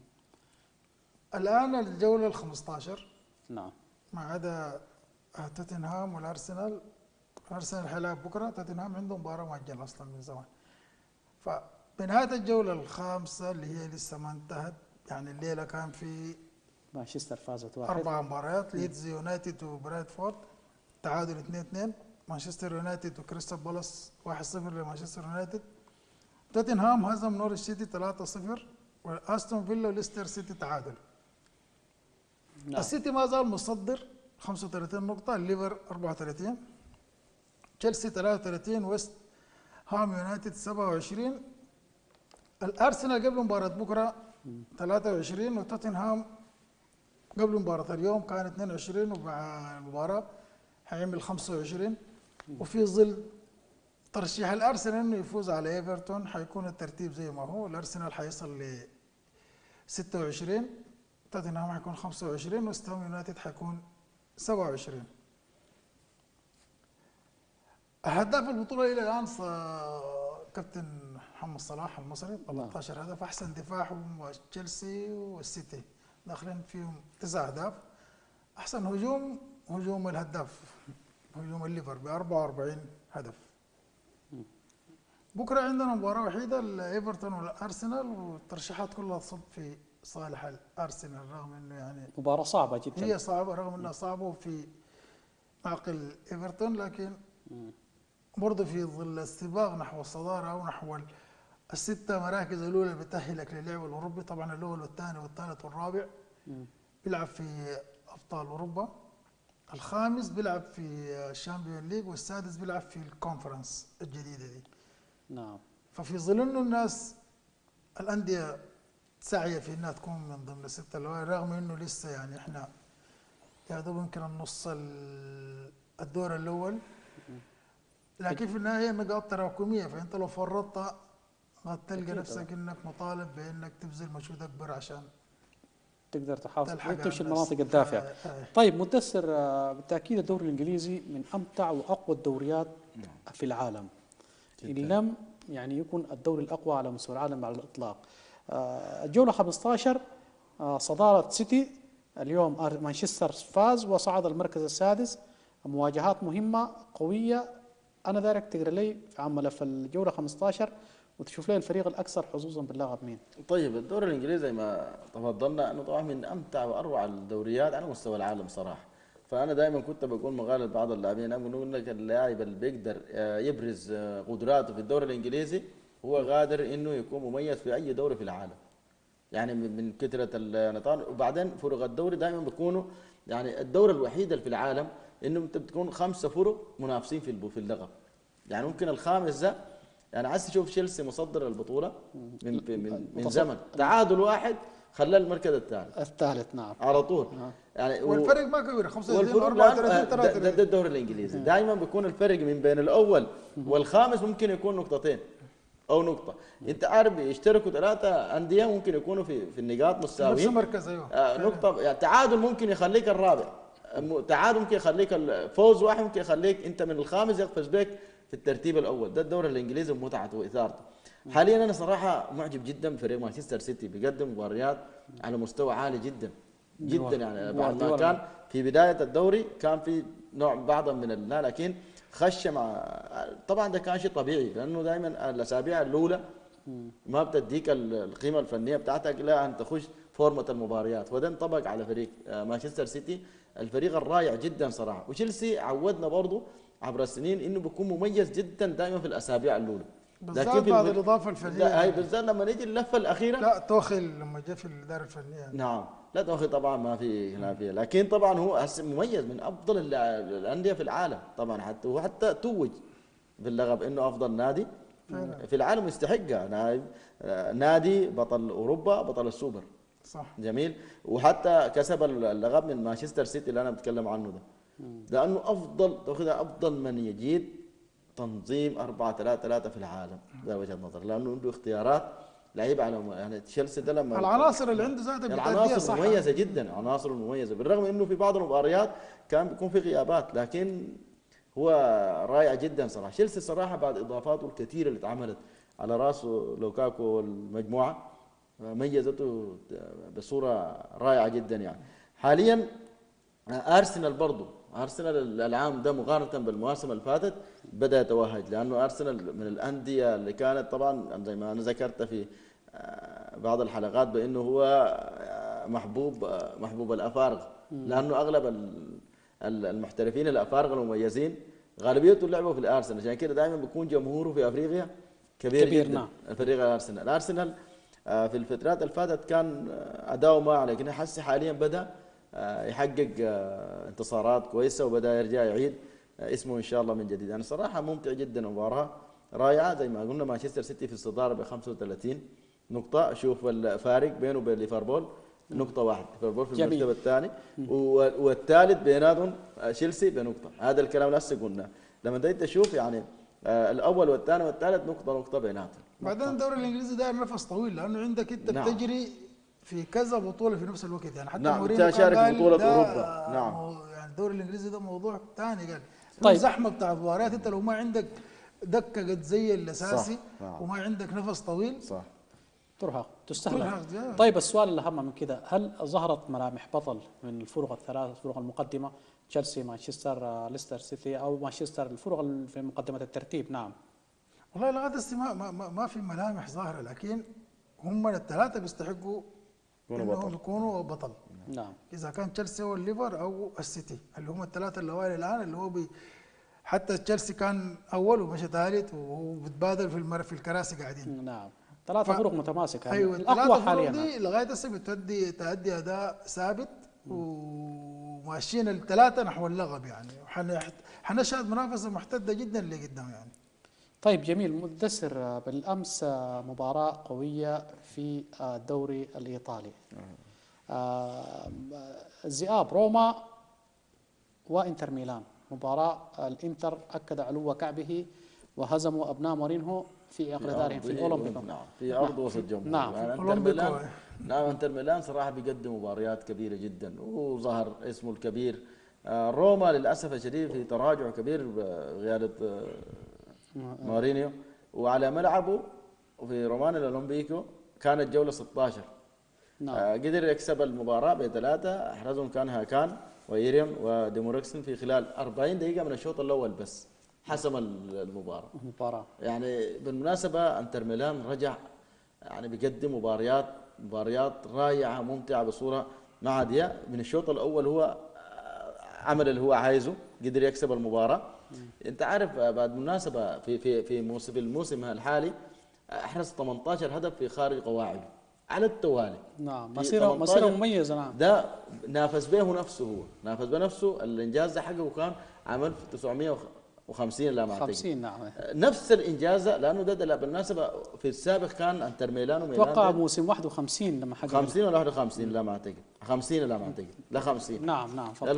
الآن الجولة ال 15. نعم. ما عدا توتنهام والأرسنال. الأرسنال حيلعب بكرة، توتنهام عنده مباراة مؤجلة أصلا من زمان. فبنهاية الجولة الخامسة اللي هي لسه ما انتهت، يعني الليلة كان في مانشستر فازت 4 مباريات، ليدز يونايتد وبرادفورد تعادل 2-2، مانشستر يونايتد وكريستال بالاس 1-0 لمانشستر يونايتد، توتنهام هزم نورwich سيتي 3-0، واستون فيلا وليستر سيتي تعادل. نعم. السيتي ما زال مصدر 35 نقطة، الليفر 34، تشيلسي 33، ويست هام يونايتد 27، الارسنال قبل مباراة بكرة 23، وتوتنهام قبل مباراة اليوم كان 22، ومع المباراة حيعمل 25. وفي ظل ترشيح الارسنال انه يفوز على ايفرتون حيكون الترتيب زي ما هو، الارسنال حيصل ل 26، توتنهام حيكون 25، وست هام يونايتد حيكون 27. هداف البطولة إلى الآن كابتن محمد صلاح المصري 13 هدف، أحسن دفاع تشيلسي والسيتي داخلين فيهم 9 أهداف، أحسن هجوم الهداف هجوم الليفر ب 44 هدف. بكرة عندنا مباراة وحيدة الإيفرتون والأرسنال، والترشيحات كلها تصب في صالح الأرسنال رغم إنه يعني مباراة صعبة جدا. هي صعبة رغم إنها صعبة وفي معقل إيفرتون، لكن برضه في ظل السباق نحو الصدارة أو نحو ال6 مراكز الأولى اللي بتأهلك للعب الأوروبي. طبعا الأول والثاني والثالث والرابع بيلعب في أبطال أوروبا، الخامس بيلعب في الشامبيون ليج، والسادس بيلعب في الكونفرنس الجديدة دي. نعم. ففي ظل إنه الناس الأندية سعية في إنها تكون من ضمن ال6 الأوائل، رغم إنه لسه يعني إحنا يا دوب يمكن النص الدور الأول، لكن في النهاية نقاط تراكمية، فأنت لو فرطت قد تلقى نفسك إنك مطالب بإنك تبذل مجهود أكبر عشان تقدر تحافظ تمشي المناطق الدافئة. طيب مدثر، بالتأكيد الدوري الإنجليزي من أمتع وأقوى الدوريات في العالم، إن لم يعني يكون الدوري الأقوى على مستوى العالم على الإطلاق. الجولة 15 صدارة سيتي اليوم، مانشستر فاز وصعد المركز السادس، مواجهات مهمة قوية. أنا دايرك تقرأ لي عن ملف الجولة 15 وتشوف لي الفريق الأكثر حظوظا باللقب مين. طيب الدوري الانجليزي زي ما تفضلنا انه طبعا من امتع واروع الدوريات على مستوى العالم صراحه. فانا دائما كنت بقول مقالة بعض اللاعبين، اقول لك اللاعب اللي بيقدر يبرز قدراته في الدوري الانجليزي هو قادر انه يكون مميز في اي دوري في العالم. يعني من كثره النطاق. وبعدين فرق الدوري دائما بيكونوا يعني الدوري الوحيد اللي في العالم انه انت بتكون 5 فرق منافسين في اللقب. يعني ممكن الخامس ده، يعني عايز تشوف تشيلسي مصدر البطوله من زمن، تعادل واحد خلاه المركز الثالث نعم على طول. يعني والفرق ما كبير 35 والفرق 34 ده 33. الدوري الانجليزي دائما بيكون الفرق من بين الاول والخامس ممكن يكون نقطتين او نقطه. انت عارف يشتركوا 3 انديه ممكن يكونوا في النقاط نفس متساويين، المركز ايوه. نقطه. يعني تعادل ممكن يخليك الرابع، تعادل ممكن يخليك الفوز واحد ممكن يخليك انت من الخامس يقفز بك في الترتيب الاول. ده الدوري الانجليزي ومتعته واثارته. حاليا انا صراحه معجب جدا بفريق مانشستر سيتي، بيقدم مباريات على مستوى عالي جدا جدا. يعني بعد ما كان في بدايه الدوري كان في نوع بعض من لكن خش مع، طبعا ده كان شيء طبيعي لانه دائما الاسابيع الاولى ما بتديك القيمه الفنيه بتاعتك لا ان تخش فورمه المباريات، وده انطبق على فريق مانشستر سيتي، الفريق الرائع جدا صراحه. وتشيلسي عودنا برضه عبر السنين انه بيكون مميز جدا دائما في الاسابيع الاولى، بالذات بعد الاضافه الفنيه. هاي بالذات لما نيجي اللفه الاخيره. لا توخيل لما جاء في الاداره الفنيه. نعم، لا توخيل طبعا ما في خلافيه، لكن طبعا هو مميز من افضل الانديه في العالم طبعا، حتى توج باللقب انه افضل نادي في العالم يستحقها. نادي بطل اوروبا، بطل السوبر. صح. جميل. وحتى كسب اللقب من مانشستر سيتي اللي انا بتكلم عنه ده، لانه افضل من يجيد تنظيم 4-3-3 في العالم. ده وجهه نظر، لانه عنده اختيارات لعيبه على يعني تشيلسي ده لما العناصر اللي عنده ذاتها العناصر صح، مميزه جدا، عناصر مميزه، بالرغم انه في بعض المباريات كان بيكون في غيابات، لكن هو رائع جدا صراحه. تشيلسي صراحه بعد اضافاته الكثيره اللي اتعملت على راسه لوكاكو والمجموعه ميزته بصوره رائعه جدا. يعني حاليا ارسنال برضه، ارسنال العام ده مقارنه بالمواسم اللي فاتت بدا يتوهج، لانه ارسنال من الانديه اللي كانت طبعا زي ما انا ذكرت في بعض الحلقات بانه هو محبوب الافارقه، لانه اغلب المحترفين الافارقه المميزين غالبيته لعبوا في الارسنال، عشان كده دائما بيكون جمهوره في افريقيا كبير جدا. نعم. الفريق الارسنال في الفترات اللي فاتت كان اداؤه ما، لكن حسي حاليا بدا يحقق انتصارات كويسه وبدا يرجع يعيد اسمه ان شاء الله من جديد. يعني صراحه ممتع جدا، مباراه رائعه. زي ما قلنا مانشستر سيتي في الصداره ب 35 نقطه، شوف الفارق بينه وبين ليفربول نقطه واحده، ليفربول في المرتبه الثاني والثالث بيناتهم تشيلسي بنقطه. هذا الكلام لسه قلنا لما انت تشوف يعني الاول والثاني والثالث نقطه بيناتهم. بعدين الدوري الانجليزي داير نفس طويل، لانه عندك انت بتجري في كذا بطوله في نفس الوقت. يعني حتى مورينيو تشارك بطوله اوروبا. نعم. يعني الدوري الانجليزي ده موضوع ثاني. قال طيب زحمه بتاع مباريات، انت لو ما عندك دكه قد زي الاساسي وما عندك نفس طويل صح ترهق تستهلك. طيب السؤال الاهم من كده، هل ظهرت ملامح بطل من الفرق الثلاث الفرق المقدمه، تشيلسي مانشستر ليستر سيتي او مانشستر، الفرق في مقدمه الترتيب؟ نعم والله لغايه هسه ما في ملامح ظاهره، لكن هم الثلاثه بيستحقوا انهم يكونوا بطل. نعم. اذا كان تشيلسي او الليفر او السيتي اللي هم الثلاثه الاوائل الان، اللي هو حتى تشيلسي كان اول ومشى ثالث وبتبادل في الكراسي قاعدين. نعم. 3 فرق متماسكه. ايوه الاقوى حاليا دي لغايه هسه تؤدي اداء ثابت وماشيين الثلاثه نحو اللقب. يعني حنشهد منافسه محتده جدا لقدام يعني. طيب جميل. مدثر، بالامس مباراه قويه في الدوري الايطالي، ذئاب روما وانتر ميلان. مباراه الانتر اكد علو كعبه وهزموا ابناء مورينهو في عقر دارهم في الاولمبيكو. نعم، في ارض وسط جمهور. نعم. يعني انتر ميلان صراحه بيقدم مباريات كبيره جدا وظهر اسمه الكبير. روما للاسف الشديد في تراجع كبير بقياده مورينيو، وعلى ملعبه في رومان الاولمبيكو كانت جوله 16. نعم. قدر يكسب المباراه ب3، احرزهم كان هاكان وايريون وديموركسن في خلال 40 دقيقة من الشوط الأول بس حسم المباراة. يعني بالمناسبة انتر ميلان رجع يعني بيقدم مباريات رائعة ممتعة بصورة ما عادية. من الشوط الأول هو عمل اللي هو عايزه، قدر يكسب المباراة. انت عارف بعد مناسبة في الموسم الحالي احرز 18 هدف في خارج قواعده على التوالي. نعم، في مسيرة مميزة. نعم، ده نافس به نفسه، هو نافس بنفسه. الانجاز ده حقه كان عام 1950 لا ما اعتقد 50. نعم، نفس الانجاز، لانه ده بالمناسبه في السابق كان انتر ميلان اتوقع موسم 51 لما حقق 50 ولا 51 لا ما اعتقد 50 لا ما اعتقد لا 50. نعم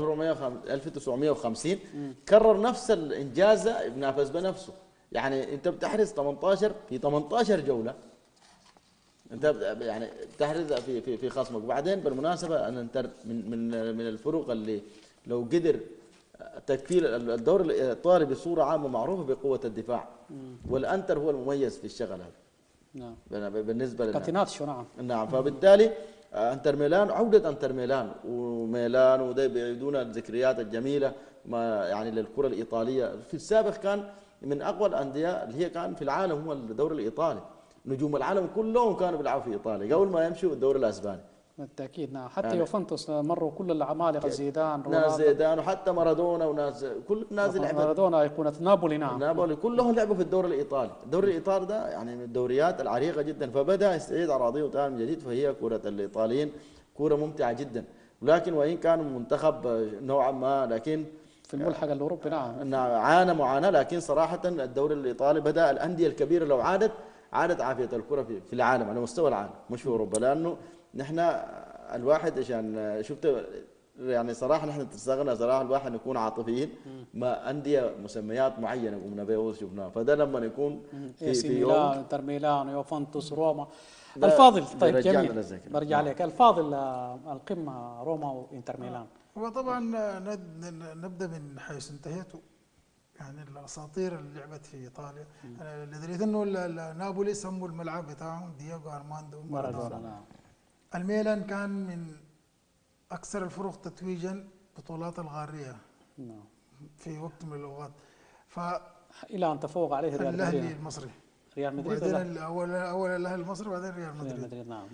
1950 كرر نفس الانجاز بنافس بنفسه. يعني انت بتحرز 18 في 18 جوله، انت يعني بتحرز في خصمك. وبعدين بالمناسبه ان انت من الفرق اللي لو قدر تكفيل الدوري الايطالي بصوره عامه معروفه بقوه الدفاع، والانتر هو المميز في الشغل هذا. نعم، بالنسبه لنا كاتيناتشو. نعم، نعم. فبالتالي انتر ميلان، عوده انتر ميلان وده بيعيدون الذكريات الجميله ما يعني للكره الايطاليه. في السابق كان من اقوى الانديه اللي هي كان في العالم هو الدوري الايطالي. نجوم العالم كلهم كانوا بيلعبوا في ايطاليا قبل ما يمشوا الدوري الاسباني. بالتأكيد. نعم، حتى يعني يوفنتوس مروا كل العمالقة، زيدان، ناس رونالدو، زيدان وحتى مارادونا وناس كل الناس اللي لعبت مارادونا أيقونة نابولي. نعم، نابولي كلهم لعبوا في الدوري الايطالي. الدوري الايطالي ده يعني من الدوريات العريقه جدا، فبدا يستعيد اراضيه ثاني من جديد. فهي كره الايطاليين كره ممتعه جدا، ولكن وان كان منتخب نوعا ما لكن في الملحق الأوروبي. نعم، عانى معاناه. لكن صراحه الدوري الايطالي بدا الانديه الكبيره لو عادت عافيه الكره في العالم على مستوى العالم مش في اوروبا. لانه نحن الواحد عشان شفت يعني صراحه نحن تستغنى صراحه الواحد نكون عاطفيين ما انديه مسميات معينه قمنا بها وشفناها. فده لما يكون في يوم ميلان، انتر ميلان، يوفنتوس، روما. الفاضل، طيب جميل، برجع لك الفاضل. القمة روما وانتر ميلان. وطبعا نبدا من حيث انتهيتوا. يعني الاساطير اللي لعبت في ايطاليا، انا اللي دريت انه نابولي سموا الملعب بتاعهم دييغو ارماندو مارادونا. نعم. الميلان كان من اكثر الفرق تتويجا بطولات الغاريه نعم، في وقت من الاوقات. الى ان تفوق عليه ريال الاهلي مدريد. المصري، ريال مدريد وبعدين اول الاهلي المصري وبعدين ريال مدريد. نعم.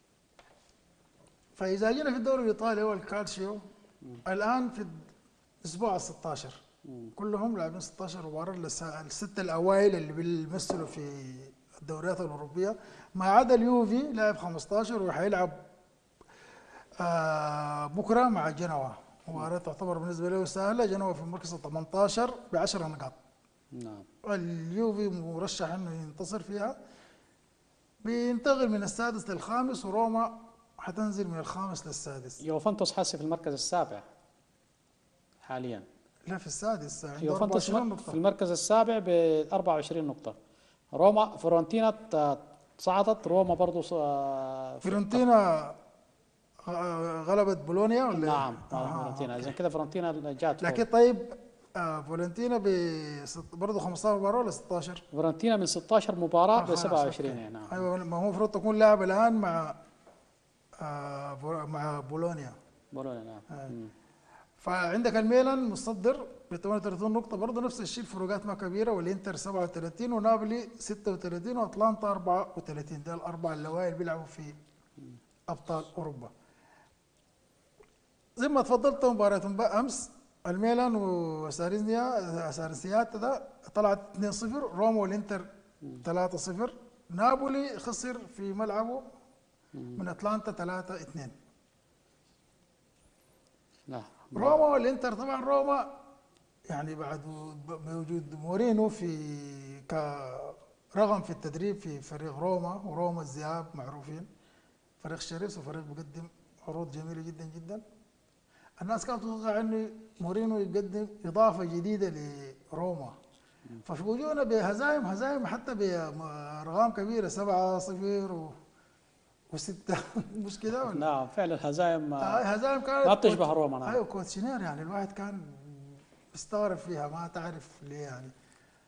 فاذا جينا في الدوري الايطالي هو الكالشيو الان في الاسبوع ال 16 كلهم لاعبين 16 مباراه السته الاوائل اللي بيمثلوا في الدوريات الاوروبيه، ما عدا اليوفي لاعب 15 وحيلعب بكره مع جنوا. مباراه تعتبر بالنسبه له سهله. جنوا في المركز ال 18 ب 10 نقاط. نعم، اليوفي مرشح انه ينتصر فيها، بينتقل من السادس للخامس، وروما حتنزل من الخامس للسادس. يوفنتوس حاسس في المركز السابع حاليا. لا، في السادس عنده يوفنتوس 24 نقطة. في المركز السابع ب 24 نقطة. روما فيورنتينا صعدت. روما برضو فيورنتينا غلبت بولونيا ولا؟ نعم، فيورنتينا. اذا كده فيورنتينا جات لكن طيب فيورنتينا برضه 15 مباراة ولا 16؟ فيورنتينا من 16 مباراة ب 27. نعم. ايوه، ما هو المفروض تكون لاعب الان مع بولونيا. بولونيا. نعم. فعندك الميلان متصدر ب 38 نقطة، برضه نفس الشيء، الفروقات ما كبيرة. والانتر 37 ونابولي 36 واتلانتا 34. ده الأربعة الأوائل بيلعبوا في أبطال أوروبا. زي ما تفضلت مباراة أمس الميلان وسارسيات ده طلعت 2-0. روما والانتر 3-0. نابولي خسر في ملعبه من اتلانتا 3-2. نعم. روما والانتر طبعا روما يعني بعد بوجود مورينو رغم في التدريب في فريق روما، وروما الذهاب معروفين فريق شرس وفريق بيقدم عروض جميله جدا جدا. الناس كانت تتوقع انه مورينو يقدم اضافه جديده لروما، ففوجئنا بهزائم حتى بارقام كبيره 7-0 و6 مش كده ولا؟ نعم، فعلا هزائم كانت ما بتشبه روما. نعم. ايوه، كوتشينير يعني الواحد كان مستغرب فيها، ما تعرف ليه يعني.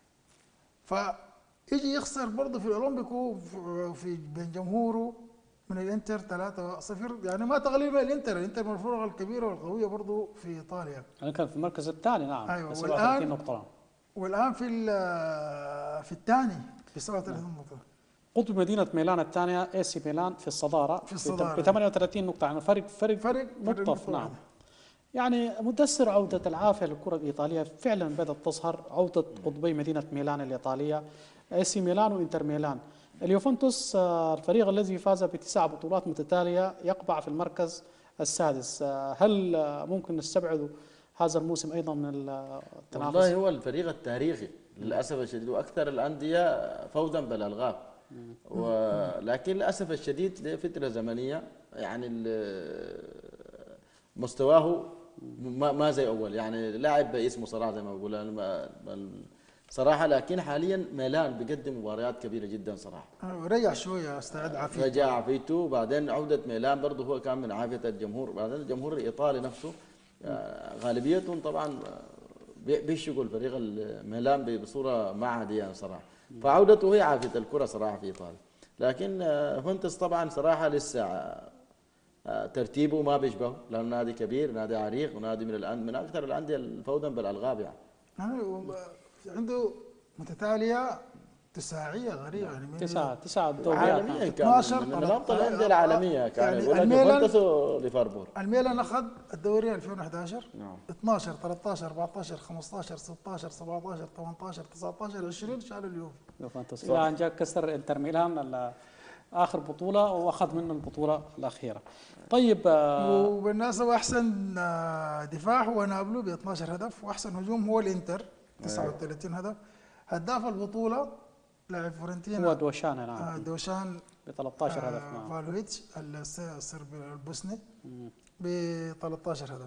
فيجي يخسر برضه في الاولمبيكو في بين جمهوره من الانتر 3-0. يعني ما تغليب الانتر من الفرق الكبيره والقويه برضه في ايطاليا. يعني كان في المركز الثاني نعم ايوه، ب 37 نقطة. والان في الثاني ب 37 نقطه. قطب مدينة ميلان الثانية اي سي ميلان في الصدارة ب 38 نقطة، يعني فرق نقطة. نعم. يعني مدثر عودة العافية للكرة الإيطالية فعلا بدأت تظهر، عودة قطبي مدينة ميلان الإيطالية اي سي ميلان وانتر ميلان. اليوفنتوس الفريق الذي فاز ب9 بطولات متتالية يقبع في المركز السادس. هل ممكن نستبعد هذا الموسم أيضا من التنافس؟ والله هو الفريق التاريخي للأسف الشديد، وأكثر الأندية فوزا بالألقاب، ولكن للأسف الشديد لفترة زمنية يعني مستواه ما زي أول، يعني لاعب اسمه صراحة زي ما بقول صراحة. لكن حاليا ميلان بيقدم مباريات كبيرة جدا صراحة. رجع شوية، استعد عافيته، رجع عافيته، وبعدين عودة ميلان برضه هو كان من عافية الجمهور. بعدين الجمهور الإيطالي نفسه غالبيتهم طبعا بيشقوا الفريق ميلان بصورة ما عادية يعني صراحة. فعودته هي عافية الكرة صراحة في إيطاليا. لكن فونتس طبعا صراحة لسه ترتيبه ما بيشبهه، لأنه نادي كبير، نادي عريق، ونادي من أكثر الأندية فوزا بالألقاب يعني. عنده متتالية تساعية غريبة، يعني تسعة دوريات عالمية، 12 من أفضل الأندية العالمية كان يقول لك يوفنتوس وليفربول. الميلان أخذ الدوري 2011 نعم 12 13 14 15 16 17 18 19 20 شال اليوفنتوس إلى أن جاء كسر انتر ميلان آخر بطولة وأخذ منه البطولة الأخيرة. طيب وبالمناسبة أحسن دفاع هو نابلو ب 12 هدف، وأحسن هجوم هو الإنتر 39 هدف. هداف البطولة لاعب فورنتينا هو دوشان. نعم دوشان ب 13 هدف. نعم فالوفيتش الصربي البوسني ب 13 هدف.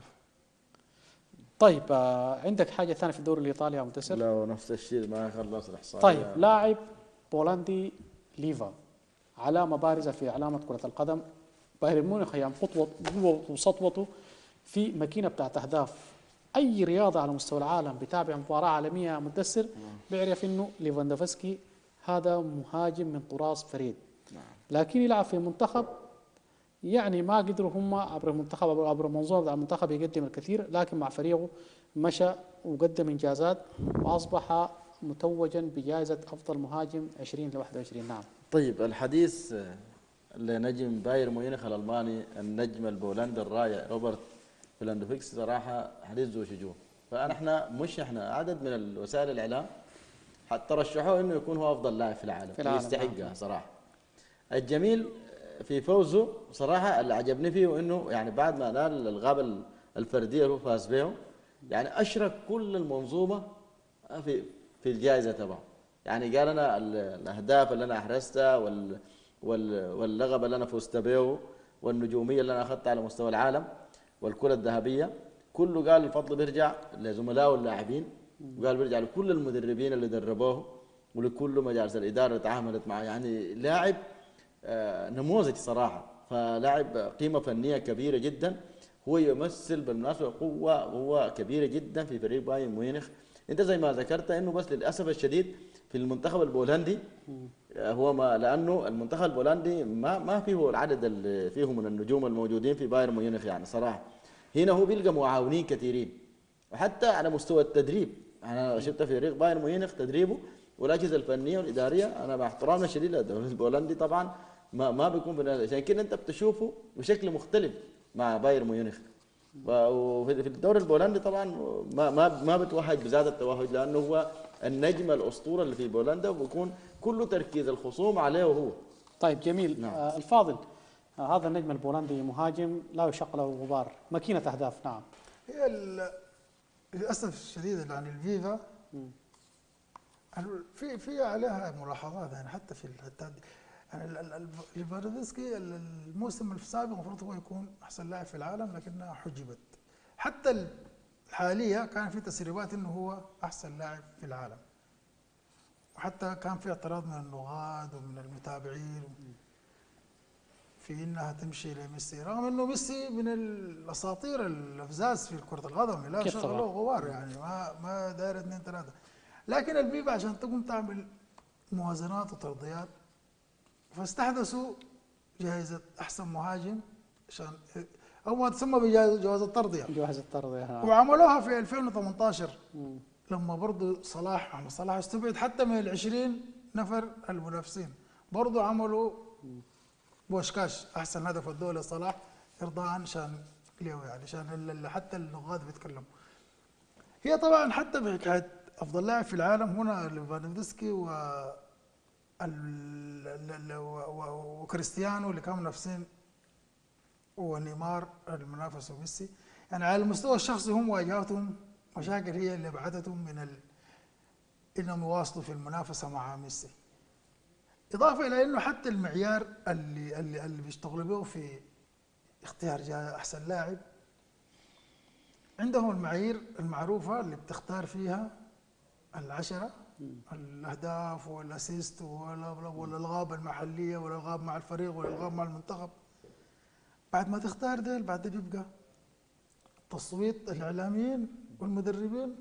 طيب عندك حاجة ثانية في الدوري الإيطالي يا متسر؟ لا نفس الشيء ما خلص الإحصائية. طيب لاعب بولندي ليفا علامة بارزة في علامة كرة القدم. بايرن ميونخ أيام قوته وسطوته في ماكينة بتاعت أهداف. أي رياضة على مستوى العالم بتابع مباراة عالمية مدثر بيعرف إنه ليفاندوفسكي هذا مهاجم من طراز فريد. لكن يلعب في منتخب يعني ما قدروا هم عبر المنتخب عبر منظومة المنتخب يقدم الكثير، لكن مع فريقه مشى وقدم إنجازات وأصبح متوجا بجائزة أفضل مهاجم 2021. نعم. طيب الحديث لنجم بايرن ميونخ الألماني النجم البولندي الرائع روبرت ليفاندوفسكي صراحة حديث ذو شجون. فاحنا عدد من وسائل الإعلام حتى رشحوه إنه يكون هو أفضل لاعب في العالم يستحقها صراحة. الجميل في فوزه صراحة اللي عجبني فيه إنه يعني بعد ما نال الألقاب الفردية اللي هو فاز بهم، يعني أشرك كل المنظومة في الجائزة تبعه. يعني قال أنا الأهداف اللي أنا أحرزتها واللقب اللي أنا فزت به والنجومية اللي أنا أخذتها على مستوى العالم والكرة الذهبية كله، قال الفضل بيرجع لزملائه اللاعبين، وقال بيرجع لكل المدربين اللي دربوه ولكل مجالس الإدارة اللي تعاملت معه. يعني لاعب نموذج صراحة، فلاعب قيمة فنية كبيرة جدا. هو يمثل بالمناسبة قوة كبيرة جدا في فريق بايرن ميونخ. انت زي ما ذكرت انه بس للاسف الشديد في المنتخب البولندي هو ما لانه المنتخب البولندي ما فيه العدد اللي فيه من النجوم الموجودين في بايرن ميونخ يعني صراحة. هنا هو بيلقى معاونين كثيرين، وحتى على مستوى التدريب انا شفت في فريق بايرن ميونخ تدريبه والاجهزه الفنيه والاداريه، انا مع احترامنا الشديد للدوري البولندي طبعا ما بيكون عشان كده انت بتشوفه بشكل مختلف مع بايرن ميونخ. وفي الدوري البولندي طبعا ما بتوهج بذات التوهج، لانه هو النجم الاسطوره اللي في بولندا، وبكون كل تركيز الخصوم عليه وهو. طيب جميل. نعم. الفاضل هذا النجم البولندي مهاجم لا يشق له غبار، ماكينه اهداف. نعم. هي للاسف الشديد يعني الفيفا في عليها ملاحظات، يعني حتى في يعني ليفاندوفسكي الموسم السابق المفروض هو يكون احسن لاعب في العالم، لكنها حجبت. حتى الحاليه كان في تسريبات انه هو احسن لاعب في العالم، وحتى كان في اعتراض من النقاد ومن المتابعين في انها تمشي لميسي، رغم انه ميسي من الاساطير الافزاز في كره القدم لا شغل له غبار، يعني ما داير 2 3. لكن الفيفا عشان تقوم تعمل موازنات وترضيات فاستحدثوا جائزة أحسن مهاجم عشان أو ما تسمى بجواز الترضية. جواز الترضية. وعملوها في 2018 لما برضو محمد صلاح استبعد حتى من ال20 نفر المنافسين، برضو عملوا بوشكاش أحسن هدف الدولة صلاح إرضاء عشان ليه يعني عشان حتى اللغات بيتكلموا. هي طبعا حتى بحكاية أفضل لاعب في العالم هنا ليفاندوفسكي وكريستيانو اللي كانوا منافسين ونيمار المنافس وميسي، يعني على المستوى الشخصي هم واجهتهم مشاكل هي اللي بعدتهم من انهم يواصلوا في المنافسه مع ميسي. اضافه الى انه حتى المعيار اللي بيشتغلوا به في اختيار احسن لاعب، عندهم المعايير المعروفه اللي بتختار فيها العشره الاهداف والاسيست والالغاب المحليه والالغاب مع الفريق والالغاب مع المنتخب. بعد ما تختار ديل بعد ده بيبقى تصويت الاعلاميين والمدربين.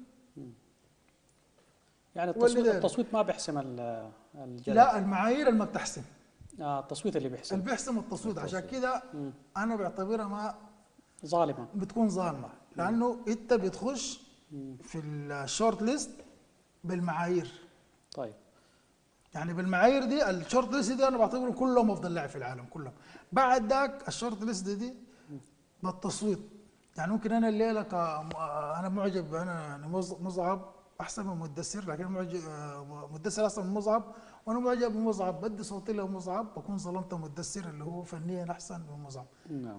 يعني التصويت ما بيحسم الجدل. لا، المعايير اللي ما بتحسم. التصويت اللي بيحسم. اللي بيحسم التصويت، عشان كده انا بعتبرها ما ظالمه، بتكون ظالمه، لانه انت بتخش في الشورت ليست بالمعايير. طيب يعني بالمعايير دي الشورت ليست دي انا بعتبره كلهم افضل لاعب في العالم كلهم. بعد ذاك الشورت ليست دي بالتصويت. يعني ممكن انا الليله انا معجب، انا يعني مصعب احسن من مدثر، لكن معجب مدثر احسن من مصعب، وانا معجب بمصعب بدي صوتي لمصعب، بكون ظلمت مدثر اللي هو فنيا احسن من مصعب. نعم.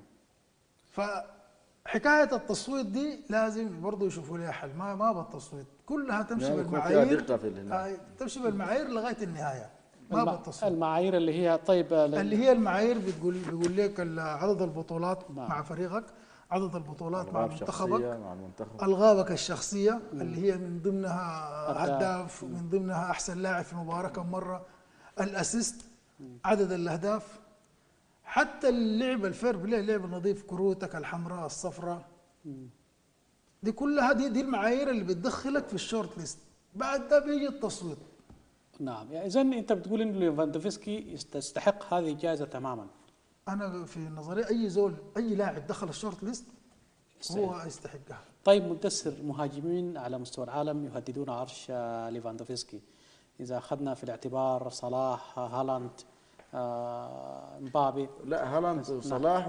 فحكايه التصويت دي لازم برضه يشوفوا لها حل، ما بالتصويت كلها تمشي بالمعايير. تمشي بالمعايير لغايه النهايه، ما بالتصويت. المعايير اللي هي طيب اللي هي المعايير بيقول لك عدد البطولات مع فريقك، عدد البطولات مع منتخبك، الغابك الشخصيه اللي هي من ضمنها اهداف، من ضمنها احسن لاعب في المباراه كم مره، الاسيست، عدد الاهداف، حتى اللعب الفير بلاي، اللعب النظيف، كروتك الحمراء الصفراء، دي كلها دي المعايير اللي بتدخلك في الشورت ليست. بعد ده بيجي التصويت. نعم، يعني اذا انت بتقول ان ليفاندوفسكي يستحق هذه الجائزه تماما. انا في نظري اي زول اي لاعب دخل الشورت ليست هو يستحقها. طيب مدثر، مهاجمين على مستوى العالم يهددون عرش ليفاندوفسكي، اذا اخذنا في الاعتبار صلاح، هالاند، مبابي. لا، هالاند وصلاح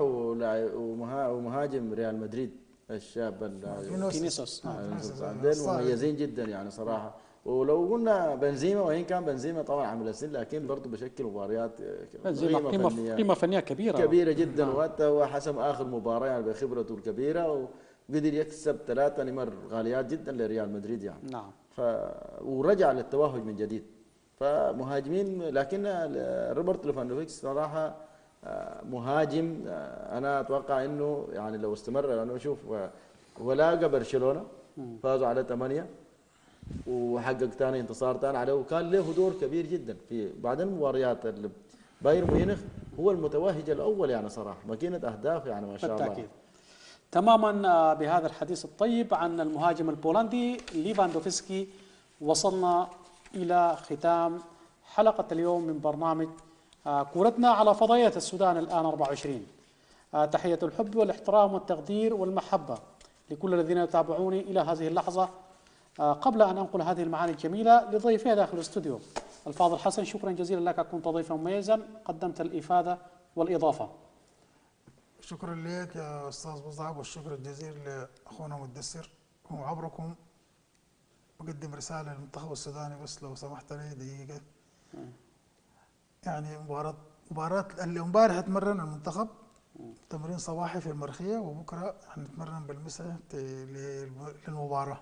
ومهاجم ريال مدريد الشاب فينيسيوس. دول مميزين جدا يعني صراحه. ولو قلنا بنزيما، وان كان بنزيما طبعا عمل السن، لكن برضه بشكل مباريات قيمه فنيه كبيره جدا. وحتى هو حسم اخر مباراه يعني بخبرته الكبيره، وقدر يكسب 3 نمر غاليات جدا لريال مدريد يعني. نعم. ورجع للتوهج من جديد. فمهاجمين، لكن روبرت ليفاندوفسكي صراحه مهاجم. انا اتوقع انه يعني لو استمر، انا اشوف ولاقى برشلونه فازوا على 8 وحقق ثاني انتصار ثاني عليه، وكان له دور كبير جدا في بعد المباريات. بايرن ميونخ هو المتوهج الاول يعني صراحه، ماكينه اهداف يعني ما شاء الله. بالتأكيد. تماما. بهذا الحديث الطيب عن المهاجم البولندي ليفاندوفسكي وصلنا الى ختام حلقه اليوم من برنامج كورتنا على فضائيات السودان الان 24. تحيه الحب والاحترام والتقدير والمحبه لكل الذين يتابعوني الى هذه اللحظه. قبل أن أنقل هذه المعاني الجميلة لضيفي داخل الاستوديو، الفاضل حسن، شكرا جزيلا لك، كنت ضيفا مميزا، قدمت الإفادة والإضافة. شكرا لك يا أستاذ مصعب، والشكر الجزيل لأخونا مدثر. وعبركم أقدم رسالة للمنتخب السوداني، بس لو سمحت لي دقيقة. يعني مباراة اللي امبارح اتمرن المنتخب تمرين صباحي في المرخية، وبكرة حنتمرن بالمساء للمباراة.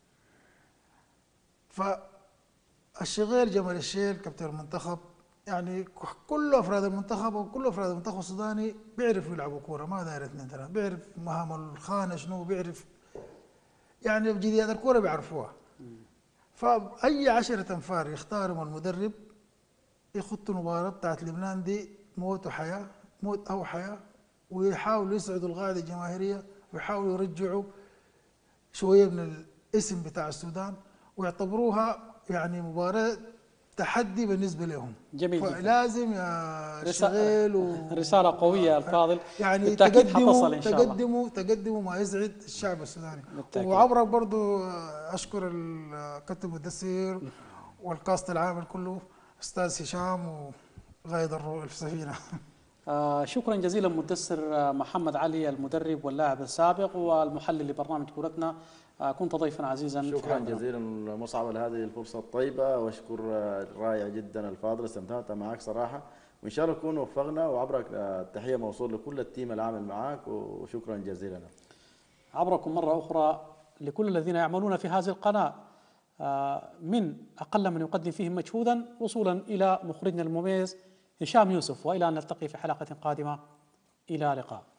فالشغير جمال الشيل كابتن المنتخب، يعني كل افراد المنتخب وكل افراد المنتخب السوداني بيعرفوا يلعبوا كوره، ما داير 2 3، بيعرف مهام الخانه شنو، بيعرف يعني بجديات الكوره بيعرفوها. فاي 10 انفار يختارهم المدرب يخطوا المباراه بتاعت لبنان دي موت وحياه، موت او حياه، ويحاولوا يسعدوا القاعده الجماهيريه، ويحاولوا يرجعوا شويه من الاسم بتاع السودان، ويعتبروها يعني مباراة تحدي بالنسبه لهم. جميل جدا. فلازم يا شغيل رسالة قوية الفاضل، يعني بالتأكيد حتصل إن شاء الله. تقدموا ما يسعد الشعب السوداني. بالتأكيد. وعبرك برضو اشكر الكابتن مدثر والكاست العامل كله، استاذ هشام وغايد السفينه. شكرا جزيلا مدثر محمد علي، المدرب واللاعب السابق والمحلل لبرنامج كورتنا. كنت ضيفا عزيزا. شكرا جزيلا مصعب على هذه الفرصة الطيبة، واشكر رائع جدا الفاضل، استمتعت معك صراحة، وإن شاء الله نكون وفقنا. وعبرك التحية موصول لكل التيم العامل معك، وشكرا جزيلا. عبركم مرة أخرى لكل الذين يعملون في هذه القناة، من أقل من يقدم فيهم مجهودا وصولا إلى مخرجنا المميز هشام يوسف، وإلى أن نلتقي في حلقة قادمة، إلى اللقاء.